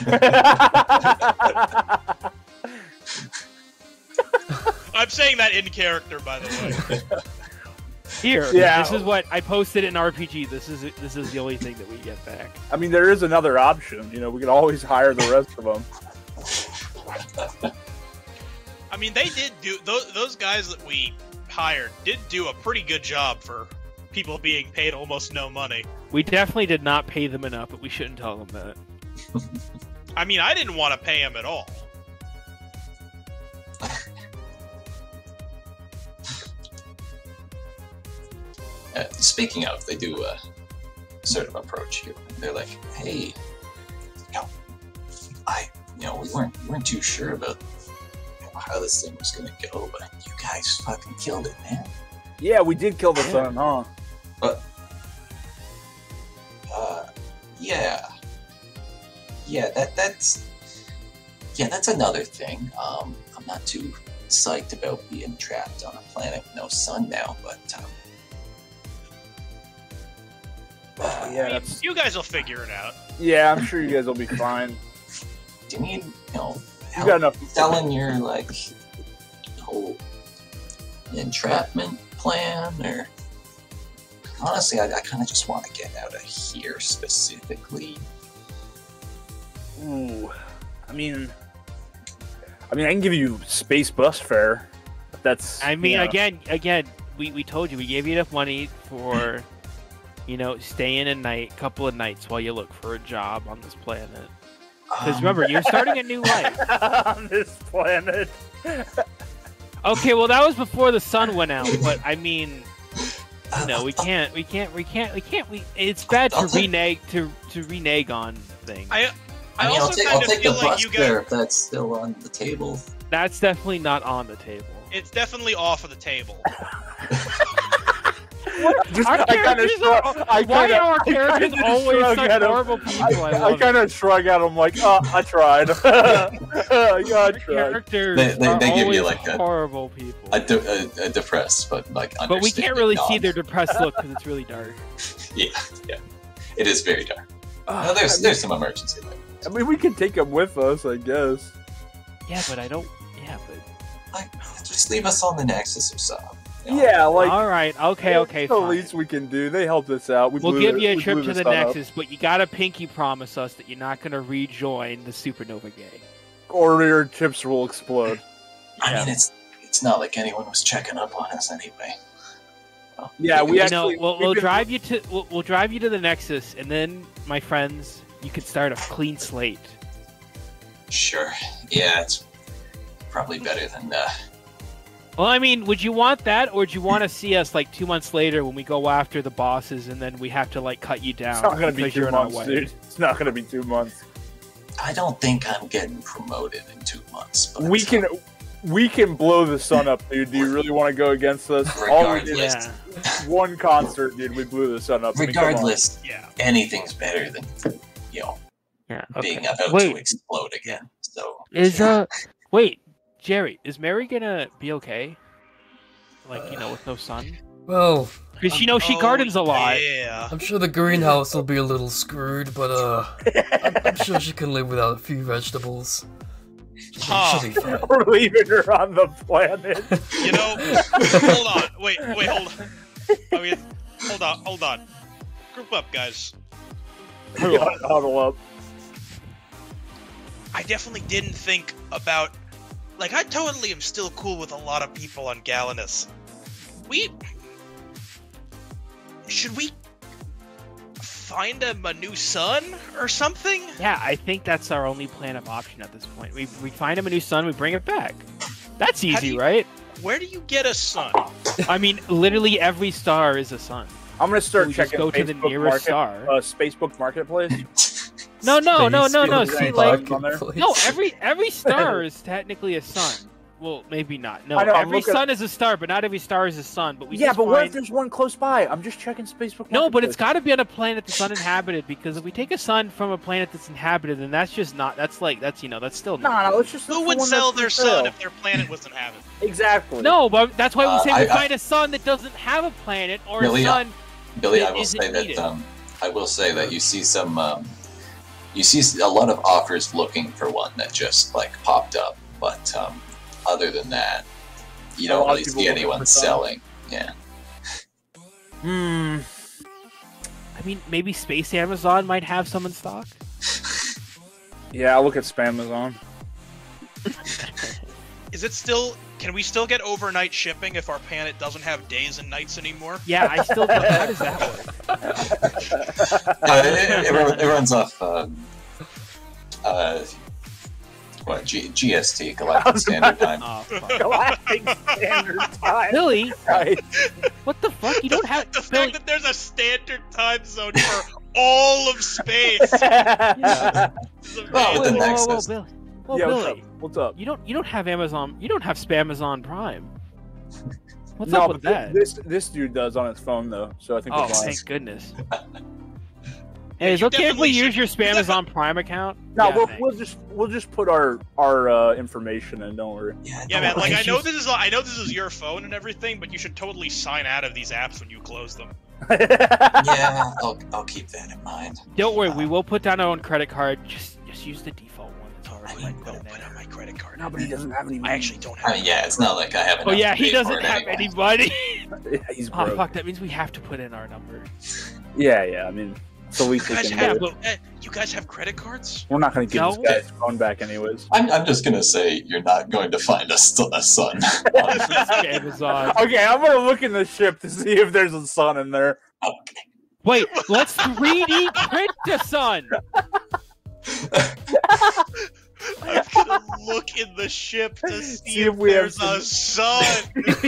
I'm saying that in character, by the way. Here, Yeah. this is what I posted in RPG. This is the only thing that we get back. I mean, there is another option. You know, we could always hire the rest of them. I mean, they did do those guys that we hired did do a pretty good job for people being paid almost no money. We definitely did not pay them enough, but we shouldn't tell them that. I mean, I didn't want to pay them at all. Speaking of, they do a sort of approach you. They're like, "Hey, we weren't too sure about how this thing was gonna go, but you guys fucking killed it, man." Yeah, we did kill the sun, huh? That's another thing. I'm not too psyched about being trapped on a planet with no sun now, but Yeah, I mean, you guys will figure it out. yeah, I'm sure you guys will be fine. do you need You help got enough. selling your like whole entrapment plan, or honestly, I kind of just want to get out of here specifically. Ooh, I mean, I can give you space bus fare. But that's. I mean, you know, again, we told you we gave you enough money for, staying a couple of nights while you look for a job on this planet. Because remember, you're starting a new life. on this planet. Okay, well that was before the sun went out, but I mean, we can't. It's bad to renege on things. I I mean, also I'll kind of take the feel like bus you fare guys. if that's still on the table. That's definitely not on the table. It's definitely off of the table. Just, Our I kind of characters shrug. are, why are our characters always shrug such at him. horrible people? I I love kind of shrug at him like, I tried. I tried. characters They are give you, always like, a- horrible people. A depressed, but like But we can't really see understanding their depressed look because it's really dark. Yeah. It is very dark. No, there's some emergency light. I mean, we can take him with us, I guess. Yeah, but I don't. Yeah, but. Like, just leave us on the Nexus or something. Yeah, like. All right. Okay. That's the Fine. least we can do. They helped us out. We'll give you a trip to the Nexus, but you gotta pinky promise us that you're not gonna rejoin the Supernova gang. Or your chips will explode. I mean, it's not like anyone was checking up on us anyway. Well, Yeah, we actually. we'll drive you to we'll drive you to the Nexus, and then, my friends, you could start a clean slate. Sure. Yeah, it's probably better than Well, I mean, would you want that, or would you want to see us like 2 months later when we go after the bosses, and then we have to like cut you down? It's not gonna be because 2 you're in our months, way? dude. It's not gonna be 2 months. I don't think I'm getting promoted in 2 months. But we can blow the sun up, dude. Do you really want to go against us? All we did Regardless, is one concert, dude. We blew the sun up. I mean, come on. regardless, Yeah. anything's better than Yeah. being Okay. about to explode again. So Wait, Jerry, is Mary gonna be okay? Like, with no sun? Well, Because she gardens a lot. Yeah. I'm sure the greenhouse will be a little screwed, but I'm sure she can live without a few vegetables. Huh. She'll be fine. We're leaving her on the planet. Hold on. Wait, hold on. I mean, hold on. Group up, guys. Huddle up. I definitely didn't think about... Like, I totally am still cool with a lot of people on Galanus. Should we find him a new son or something? Yeah, I think that's our only plan of option at this point. We find him a new son, we bring it back. That's easy, right? Where do you get a son? I mean, literally every star is a sun. I'm gonna start We just checking go to the Facebook nearest star. Facebook Marketplace. No. See, Space like, Marketplace. no, every star is technically a sun. Well, maybe not. No, I know, I'm every looking- sun is a star, but not every star is a sun. But Yeah, but what if there's one close by? I'm just checking Facebook. No, but it's Marketplace. got to be on a planet that's uninhabited, because if we take a sun from a planet that's inhabited, then that's just not. That's still not. No, let's just. Who look for would one sell that's their for sale. son if their planet was inhabited? Exactly. No, but that's why we say we I- find a sun that doesn't have a planet or Billy, a sun. Billy, It I will isn't say needed. that I will say that you see you see a lot of offers looking for one that just like popped up, but other than that, you A lot don't of really people see looking anyone for some. selling. Yeah. I mean, maybe Space Amazon might have some in stock. Yeah, I'll look at Spamazon. Is it still? Can we still get overnight shipping if our planet doesn't have days and nights anymore? Yeah, I still. How does that work? It runs off GST, Galactic Standard Time. Oh, fuck. Galactic Standard Time. Billy, Right. what the fuck? You don't have. The Billy, fact that there's a standard time zone for all of space is Well, with the amazing. Nexus. Billy. Well, Yeah, Billy, what's up? you don't have Amazon. You don't have Spamazon Prime. What's No, up but with that? this dude does on his phone though, so I think Oh, it's fine. thank goodness. Hey, is it you okay if definitely we use should- your you definitely- Spamazon Prime account? No, Yeah, we'll just put our information in. Don't worry. Yeah, man. Like Okay, I know she's- this is your phone and everything, but you should totally sign out of these apps when you close them. Yeah, I'll keep that in mind. Don't worry, we will put down our own credit card. Just use the default one. It's I already mean, like no, put in put there. on my credit card. No, but he doesn't have any I money. actually don't I have. mean, yeah, it's not like I have enough Oh yeah, to he pay for doesn't it have anyway. any money. He's Oh broke. fuck, that means we have to put in our number. Yeah. I mean, it's the least You we guys can have, do. you guys have credit cards? We're not going to give No. this guy his phone back anyways. I'm just gonna say you're not going to find a son. Amazon. Okay, I'm going to look in the ship to see if there's a sun in there. Wait, let's 3D print the sun. I'm gonna look in the ship to see if if we have there's a sun.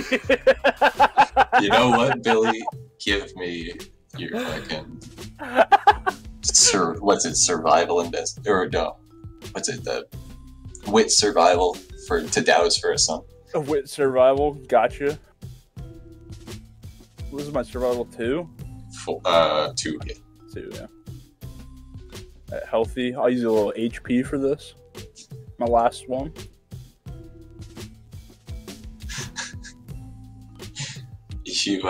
You know what, Billy? Give me your fucking what's it? Survival invest or no? What's it? The wit survival to douse for a son. Wit survival, gotcha. This is my survival 2? 2. 2, yeah. Healthy. I'll use a little HP for this. My last one. You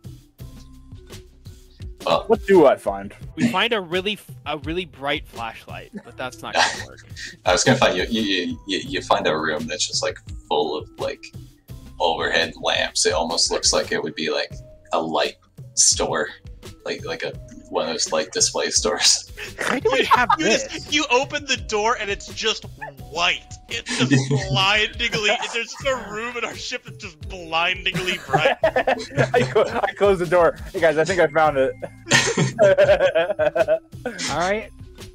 What do I find? We find a really bright flashlight, but that's not gonna work. I was gonna find you find a room that's just like full of like overhead lamps. It almost looks like it would be like a light store, like one of those light display stores. Why do we have You this? you open the door and it's just white. It's just blindingly. There's just a room in our ship that's just blindingly bright. I close the door. Hey guys, I think I found it. All right.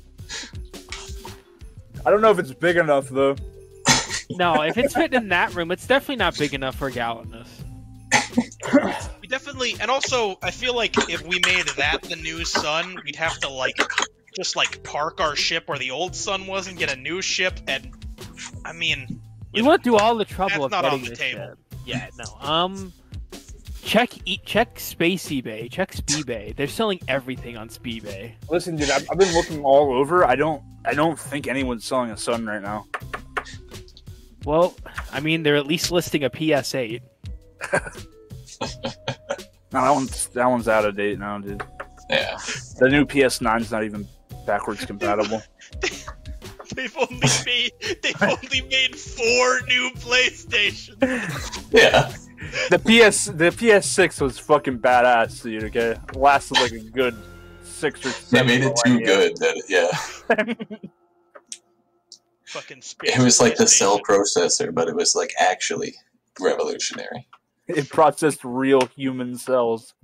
I don't know if it's big enough though. No, if it's fitting in that room, it's definitely not big enough for Galanus. We definitely, and also, I feel like if we made that the new sun, we'd have to like just like park our ship where the old sun was and get a new ship. And I mean, We went through all the trouble of That's not getting off the this table. ship. Yeah, no. Check Space eBay. Check Speedbay. They're selling everything on Speedbay. Listen, dude, I've been looking all over. I don't think anyone's selling a Sun right now. Well, I mean, they're at least listing a PS8. No, that one's out of date now, dude. Yeah. The new PS9's not even backwards compatible. they've only made 4 new PlayStations. Yeah. The PS6 was fucking badass, dude. Okay, it lasted like a good 6 or 7. They made it too good. Fucking space. It was like the PlayStation. cell processor, but it was like actually revolutionary. It processed real human cells.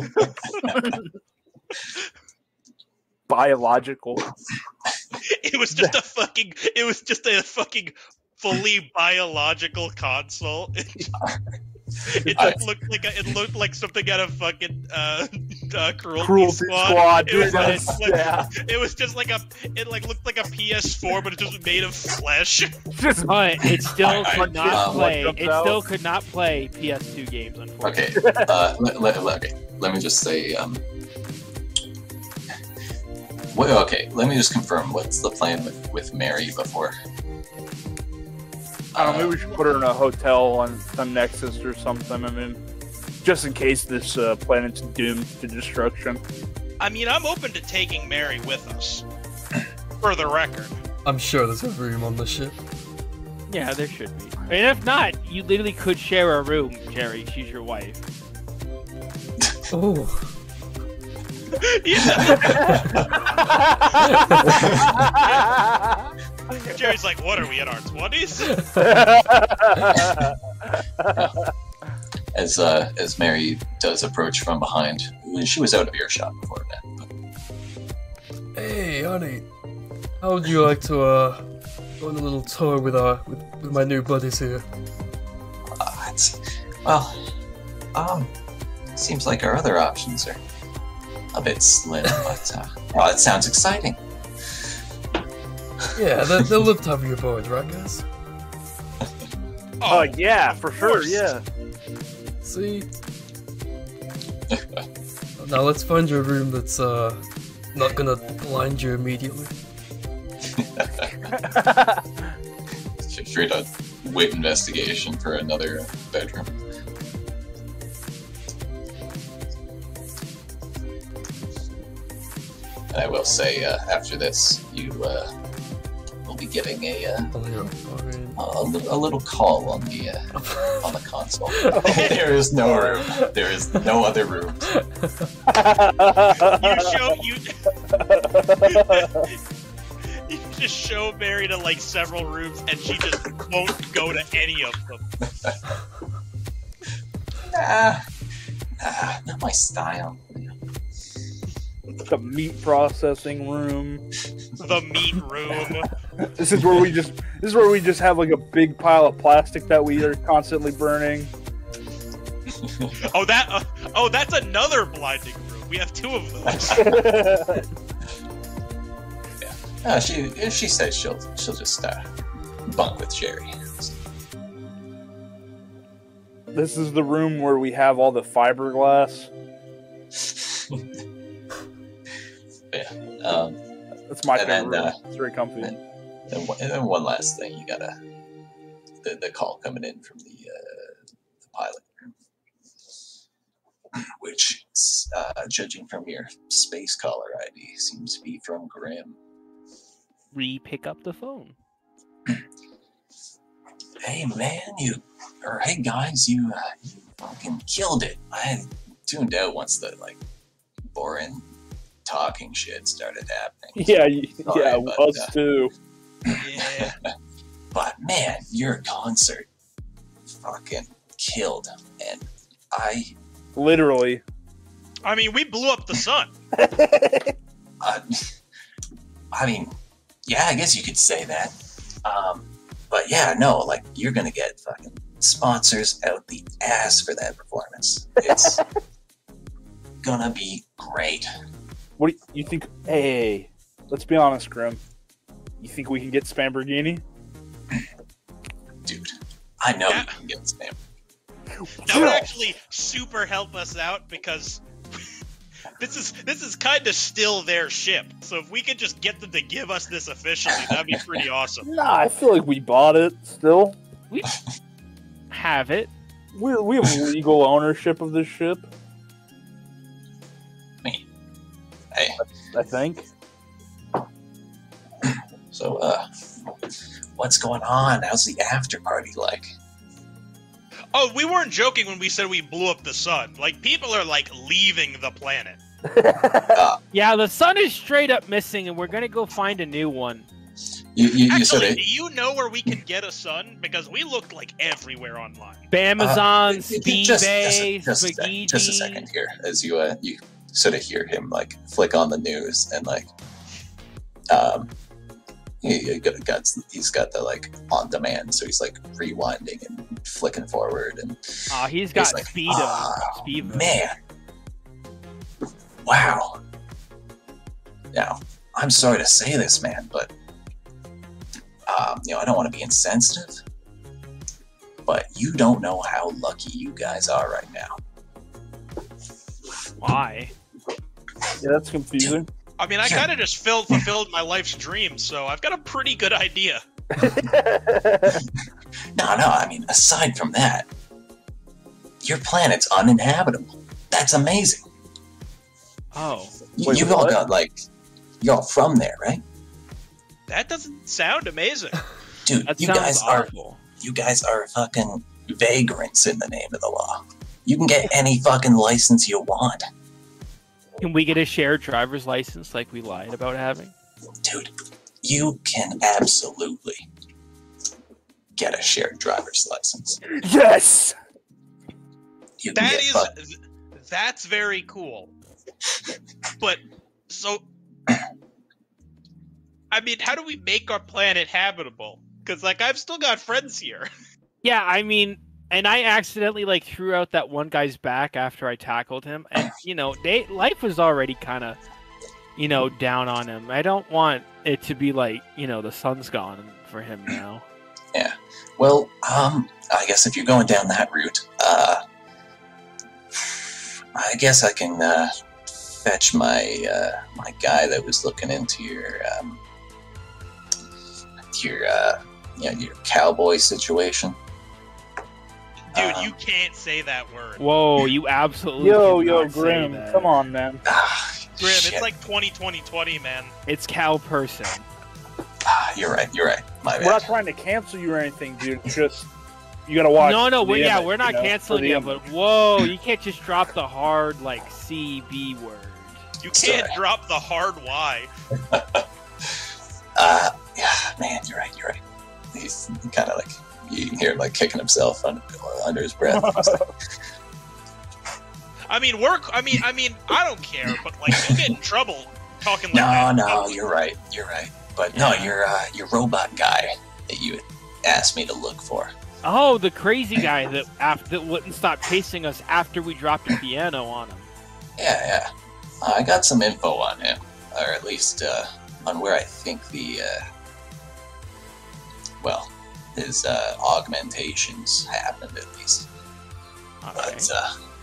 Biological. It was just a fucking fully biological console. It looked like something out of fucking Cruelty Squad. dude. It looked like a PS4, but it just made of flesh. But it still could not play. what It comes still out? could not play PS2 games, unfortunately. Okay. Let me just say. Let me just confirm. What's the plan with Mary before? I don't know, maybe we should put her in a hotel on Nexus or something. I mean, just in case this planet's doomed to destruction. I mean, I'm open to taking Mary with us. For the record. I'm sure there's a room on the ship. Yeah, there should be. And if not, you literally could share a room, Jerry. She's your wife. Oh. Jerry's like, what are we in our 20s? As Mary does approach from behind, she was out of earshot before that. Hey, honey. How would you like to go on a little tour with my new buddies here? Seems like our other options are a bit slim, but it sounds exciting. Yeah, they'll love to have you aboard, right, guys? Oh yeah, for sure, course. yeah. See? Now let's find you a room that's not gonna blind you immediately. Straight up wit investigation for another bedroom. And I will say, after this, you will be getting a little call on the console. There is no room. There is no other room. You just show Mary to like several rooms, and she just won't go to any of them. Not my style. The meat processing room. The meat room. This is where we just have like a big pile of plastic that we are constantly burning. That's another blinding room. We have 2 of those. If she says she'll just bunk with Jerry. This is the room where we have all the fiberglass. Yeah. That's my And then, favorite room. It's very comfy. And then one last thing, you got the call coming in from the pilot room, which, judging from your space caller ID, seems to be from Grim. Pick up the phone. Hey man, hey guys, you fucking killed it. I tuned out once the boring talking shit started happening. Yeah, Sorry, but, us too. Yeah. But man, your concert fucking killed, and Literally. I mean, we blew up the sun. I mean, yeah, I guess you could say that. But yeah, no, you're gonna get fucking sponsors out the ass for that performance. It's gonna be great. What do you think? Hey, Let's be honest, Grim. You think we can get Spamborghini? Dude, I know Yeah. you can get spam. That would actually super help us out because this is kind of still their ship. So if we could just get them to give us this officially, that'd be pretty awesome. Nah, I feel like we bought it still. We have it. We have legal ownership of this ship, Hey, I think. so, what's going on? How's the after party like? Oh, we weren't joking when we said we blew up the sun. Like, people are, like, leaving the planet. Yeah, the sun is straight up missing, and we're gonna go find a new one. You sort Actually, of... do you know where we can get a sun? Because we looked, like, everywhere online. Amazon, just Speedbase, a second here, as you sort of hear him like flick on the news and like, he's got the like on demand, so he's like rewinding and flicking forward, and He's got like, speed. man, wow. Now, I'm sorry to say this, man, but I don't want to be insensitive, but you don't know how lucky you guys are right now. Why? Yeah, that's confusing. I mean, I kind of just fulfilled my life's dream, so I've got a pretty good idea. No, I mean, aside from that, your planet's uninhabitable. That's amazing. Oh, Wait, You all what? got, like, you're from there, right? That doesn't sound amazing. Dude, that you sounds guys awful. are fucking vagrants in the name of the law. You can get any fucking license you want. Can we get a shared driver's license like we lied about having? Dude, you can absolutely get a shared driver's license. Yes! You can That's very cool. But, so... I mean, how do we make our planet habitable? Because, like, I've still got friends here. Yeah, I mean, and I accidentally like threw out that one guy's back after I tackled him, and life was already kind of, down on him. I don't want it to be like, the sun's gone for him now. Yeah. Well, I guess if you're going down that route, I guess I can fetch my my guy that was looking into your cowboy situation. Dude, you can't say that word. Whoa, you absolutely Yo, cannot say Grim, that. come on, man. Grim, Shit. it's like 2020, man. It's cow person. You're right. My We're not bad. trying to cancel you or anything, dude. It's just, you gotta watch. No, the image, we're not for canceling the you, image. but whoa, you can't just drop the hard, like, CB word. You can't Sorry. drop the hard Y. Yeah, man, you're right. He's kind of like, you can hear him like kicking himself under his breath. He's like, I mean, I don't care, but like, you'll get in trouble talking like that. no, you're right. But no, your robot guy that you had asked me to look for. Oh, the crazy guy that wouldn't stop chasing us after we dropped a piano on him. Yeah. I got some info on him, or at least on where I think his augmentations happened, at least. Okay. But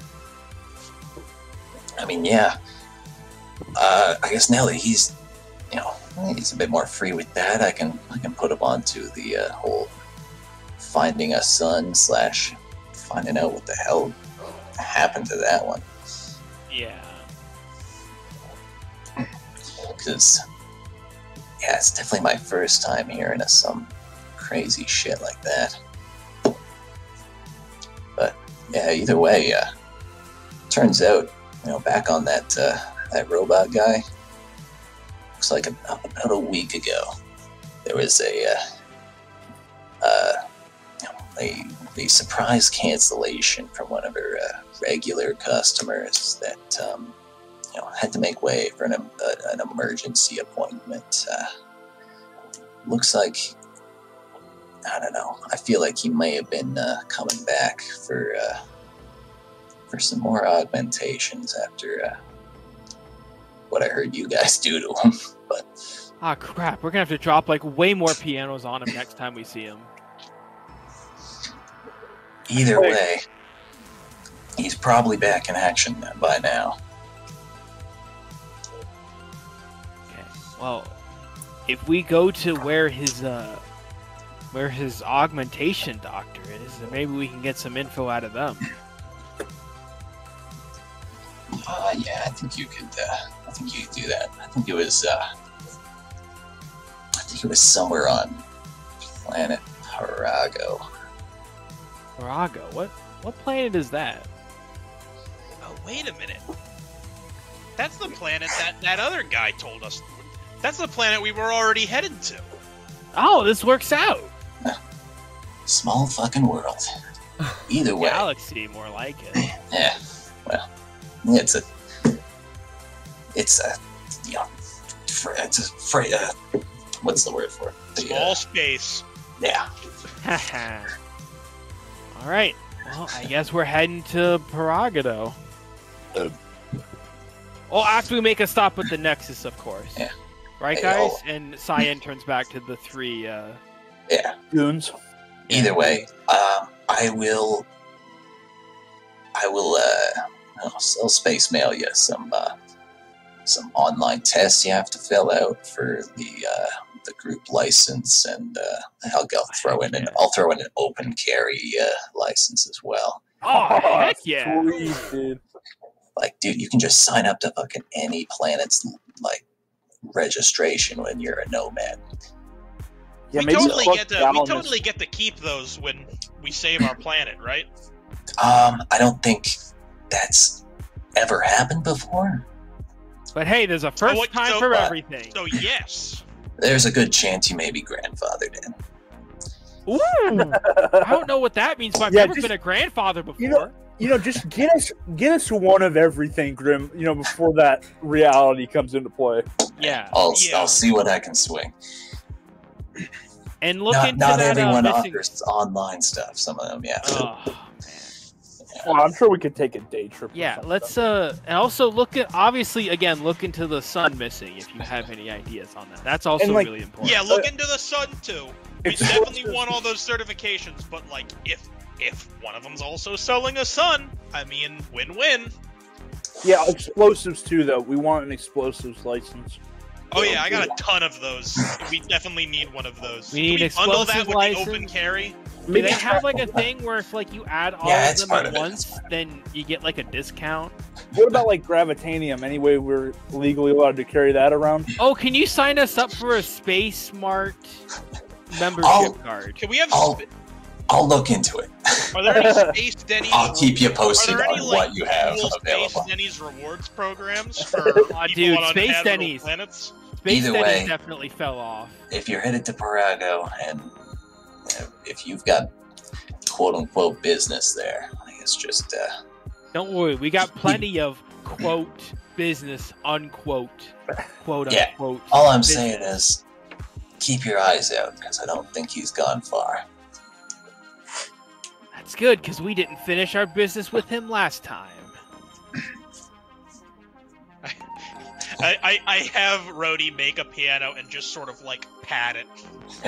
I mean, yeah. I guess now that he's a bit more free with that, I can put him onto the whole finding a son / finding out what the hell happened to that one. Yeah. Because, yeah, it's definitely my first time hearing of some crazy shit like that. But, yeah, either way, turns out, back on that robot guy, looks like about a week ago, there was a surprise cancellation from one of our regular customers that had to make way for an emergency appointment. Looks like, I don't know, I feel like he may have been coming back for some more augmentations after what I heard you guys do to him. But Ah, crap. We're gonna have to drop like way more pianos on him next time we see him. either way, he's probably back in action by now. Okay. Well, if we go to where his augmentation doctor is, then maybe we can get some info out of them. Yeah, I think you could. I think you could do that. I think it was. I think it was somewhere on planet Parago. Parago? What planet is that? Oh, wait a minute. That's the planet that other guy told us. That's the planet we were already headed to. Oh, this works out. Small fucking world. Either way, Galaxy, more like it. yeah. Well, it's a, you know, what's the word for it? Small space. Yeah. All right. Well, I guess we're heading to Paragado. Oh, after we make a stop at the Nexus, of course. Yeah. Right, Hey, guys? oh. And Cyan turns back to the three. Yeah. Goons. Either way, I will. I'll space mail you some online tests you have to fill out for the group license, and I'll throw in an open carry license as well. Oh, heck yeah! Sweet, dude. Like, dude, you can just sign up to fucking any planet's like registration when you're a nomad. Yeah, we maybe totally fuck get to down we this- totally get to keep those when we save our planet, right? I don't think that's ever happened before. But hey, there's a first what- time so for what? everything. So yes. There's a good chance you may be grandfathered in. Ooh! I don't know what that means, but I've Yeah, never just- been a grandfather before. You know, just get us one of everything, Grim. You know, before that reality comes into play. Yeah. I'll Yeah. see what I can swing. And look Not into that everyone missing. offers online stuff. Some of them, yeah. Oh, man. Well, I'm sure we could take a day trip. or Yeah, something. let's and also look into the sun missing if you have any ideas on that. That's also And, like- really important. Yeah, look into the sun too. We Explosives. definitely want all those certifications, but like if one of them's also selling a sun, I mean, win-win. Yeah, explosives too, though. We want an explosives license. Oh yeah, I got a ton of those. We definitely need one of those. We need Can we bundle that explosive with license. the open carry? Do they have like a thing where if like you add all Yeah, of it's them part at of it, once, it's part of then you get like a discount? What about like gravitanium? Anyway, we're legally allowed to carry that around. Oh, can you sign us up for a Space Smart membership I'll- card? Can we have? I'll look into it. Are there any Space Denny's? I'll keep you posted Are there any on like what you have cool Space available. Denny's rewards programs for people dude, on Space uninhabitable Denny's. planets? Space Either Denny's way- definitely fell off. If you're headed to Parago and if you've got quote unquote business there, I guess just Don't worry, we got plenty of quote business unquote quote Yeah. unquote. all I'm business. saying is keep your eyes out because I don't think he's gone far. That's good because we didn't finish our business with him last time. I have Rhodey make a piano and just sort of like pat it.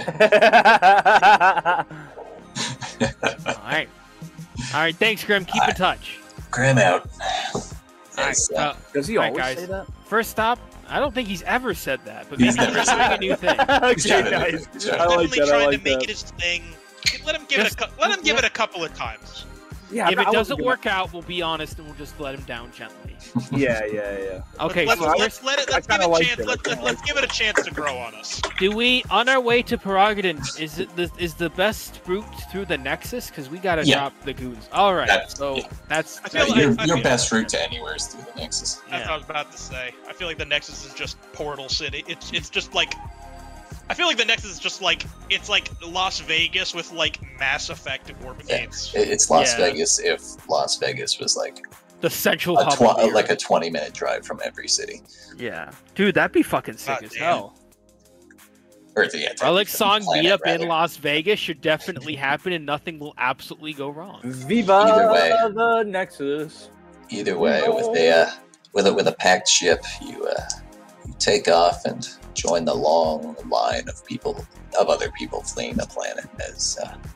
All right. Thanks, Grim. Keep in touch. Grim out. All right, Yes, Does he Alright, always guys. say that? first stop. I don't think he's ever said that, but He's maybe never he's said trying a that. new thing. Okay, Yeah. guys. Yeah. I like Definitely that. I trying like to make that. it his thing. Let him give Just- it a couple of times. Yeah, If I it wasn't doesn't gonna- work out, we'll be honest and we'll just let him down gently. Yeah. Okay, let's, so let's let it. Let's give kinda it a like chance. it. I kinda Let's like give it a chance to grow on us. do we on our way to Paragadon? Is the best route through the Nexus? Because we gotta Yeah. drop the goons. All right, That's- so yeah. that's I feel like- your I your feel- best route to anywhere is through the Nexus. That's what I was about to say. I feel like the Nexus is just Portal City. It's just like. I feel like the Nexus is just like it's like Las Vegas with like Mass Effect warp Yeah. gates. It's Las Yeah. Vegas if Las Vegas was like the central a hub. of Europe. like a 20-minute drive from every city. Yeah, dude, that'd be fucking sick God as damn. hell. Or yeah, Relic from Song planet, meetup rather. in Las Vegas should definitely happen, and nothing will absolutely go wrong. Viva Either way. the Nexus. Either way, with a packed ship, you take off and join the long line of other people fleeing the planet as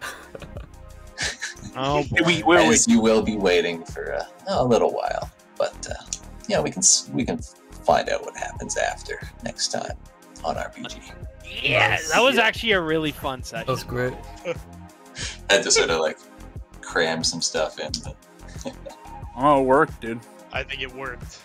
Oh, boy. as you will be waiting for a little while. But yeah, we can find out what happens after next time on RPG. Yeah, Nice. that was actually a really fun session. That was great. I had to sort of like cram some stuff in. But Oh, it worked, dude. I think it worked.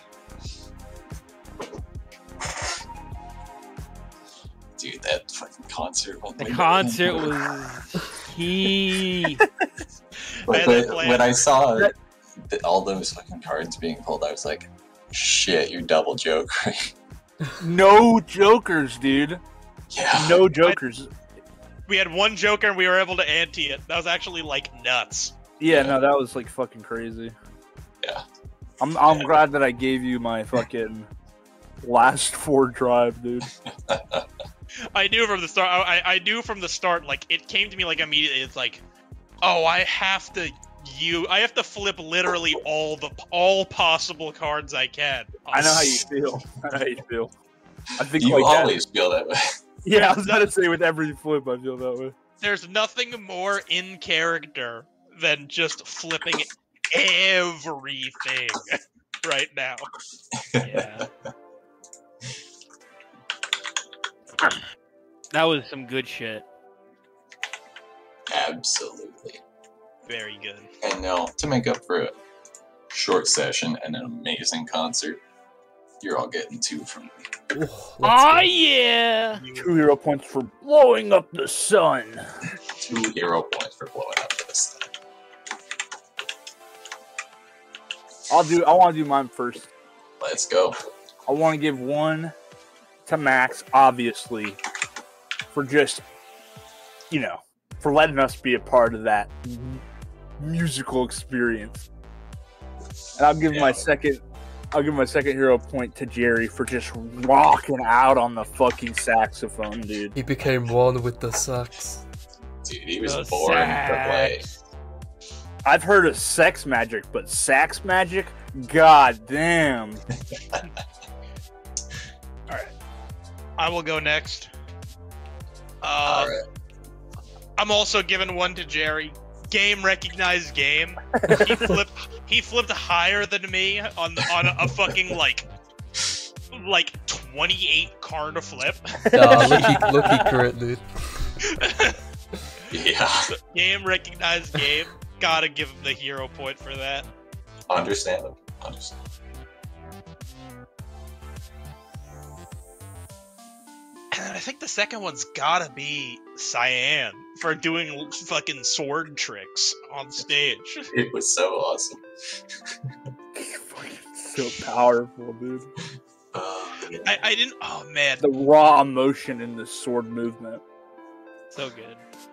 dude, that fucking concert. The concert was key. Like, I had that when I plan. saw all those fucking cards being pulled, I was like, shit, you're double joker. No jokers, dude. Yeah. No jokers. We had one Joker and we were able to ante it. That was actually like nuts. Yeah, no, that was like fucking crazy. Yeah. I'm glad that I gave you my fucking last 4 drive, dude. I knew from the start. I knew from the start. Like it came to me like immediately. It's like, oh, I have to flip literally all possible cards I can. I know how you feel. I know how you feel. I think You like always feel that way. Yeah, I was about to say with every flip, I feel that way. There's nothing more in character than just flipping everything right now. Yeah. That was some good shit. Absolutely. Very good. And now, to make up for a short session and an amazing concert, you're all getting 2 from me. Oh yeah! 2 hero points for blowing up the sun. 2 hero points for blowing up this thing. I want to do mine first. Let's go. I want to give 1 to Max, obviously, for just, for letting us be a part of that musical experience. And I'll give my second hero point to Jerry for just rocking out on the fucking saxophone, dude. He became one with the sax. Dude, he was The born to play. sax. I've heard of sex magic, but sax magic? God damn. I will go next. Alright. I'm also giving 1 to Jerry. Game recognized game. He flipped higher than me on a fucking like 28 card flip. Nah, lucky crit, dude. Yeah. Game recognized game. Gotta give him the hero point for that. Understandable. And I think the second one's gotta be Cyan for doing fucking sword tricks on stage. It was so awesome. So powerful, dude. I didn't. Oh man, The raw emotion in the sword movement. So good.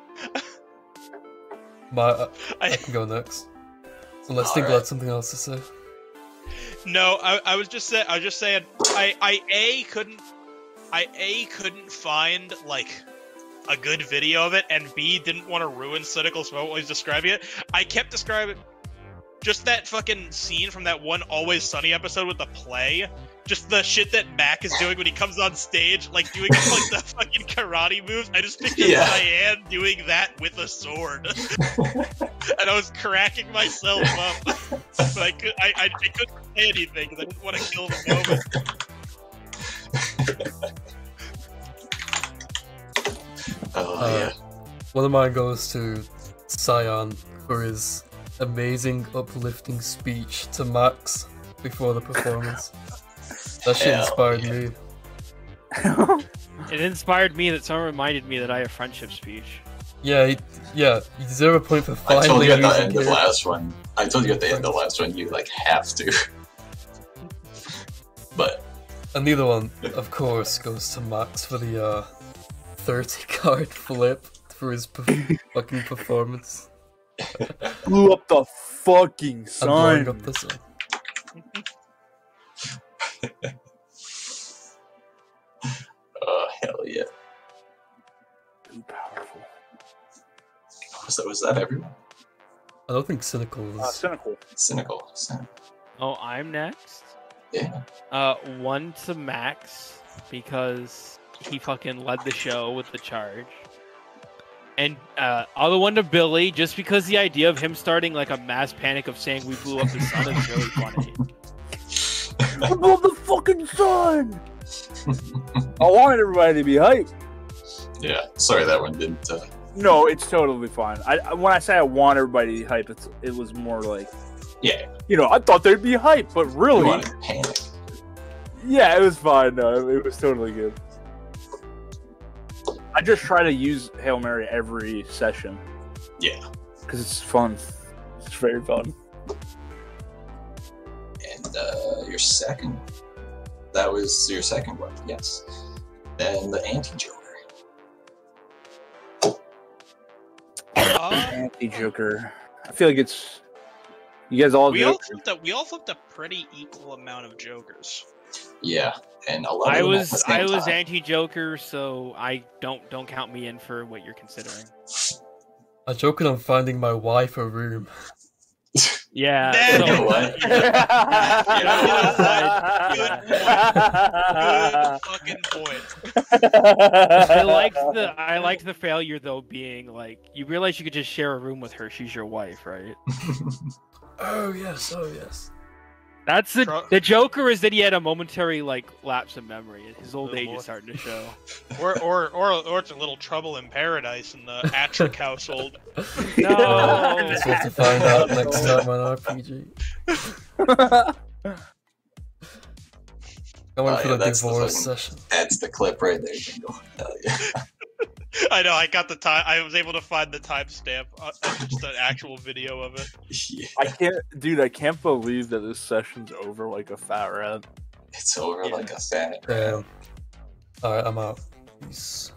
I can go next. Unless Dingle had something else to say. no. I was just saying. I couldn't find like a good video of it, and B didn't want to ruin Cynical Smoke while he's describing it. I kept describing just that fucking scene from that one Always Sunny episode with the play. Just the shit that Mac is doing when he comes on stage, like doing like the fucking karate moves. I just pictured Cyan doing that with a sword, and I was cracking myself up. But I couldn't say anything because I didn't want to kill the moment. Yeah. One of mine goes to Cyan for his amazing, uplifting speech to Max before the performance. That shit inspired me. It inspired me that someone reminded me that I have friendship speech. Yeah, 0 point for I told finally you at the using end of it. the last one. I told you at the end of the last one, you like have to. But And the other one, of course, goes to Max for the 30 card flip for his fucking performance. Blew up the fucking And blowing sun. up the sun. oh hell yeah. Too powerful. Was that everyone? I don't think Cynical was. Cynical. Cynical. Oh, I'm next. Yeah. 1 to Max because he fucking led the show with the charge. And other one to Billy, just because the idea of him starting like a mass panic of saying we blew up the sun is really funny. We blew up the fucking sun! I wanted everybody to be hyped. Yeah, sorry that one didn't. No, it's totally fine. When I say I want everybody to be hyped, it was more like, Yeah, you know, I thought they'd be hyped, but you really, wanted to panic. yeah, it was fine. No, it was totally good. I just try to use Hail Mary every session. Yeah, Because it's fun. It's very fun. and your second. That was your second one. Yes. Then the anti-Joker. Anti-Joker. I feel like it's... You guys all we do all it. flipped a pretty equal amount of Jokers. Yeah, and a lot of I them at the was same time. anti-Joker, so I don't count me in for what you're considering. I joked on finding my wife a room. Yeah. Then- You know what? Good fucking point. I liked the failure though being like you realize you could just share a room with her. She's your wife, right? Oh yes, oh yes. That's the Joker is that he had a momentary like lapse of memory. His old Oh, age boy. is starting to show. Or it's a little trouble in paradise in the Atrick household. No. Just want to find out next time on RPG. I went for the that's the divorce fucking- session. That's the clip right there, Jingle. Hell yeah. I know. I got the time. I was able to find the timestamp. Just an actual video of it. Yeah, I can't believe that this session's over like a fat rat. it's over Yeah. like a fat. Damn. Alright, I'm out. Peace.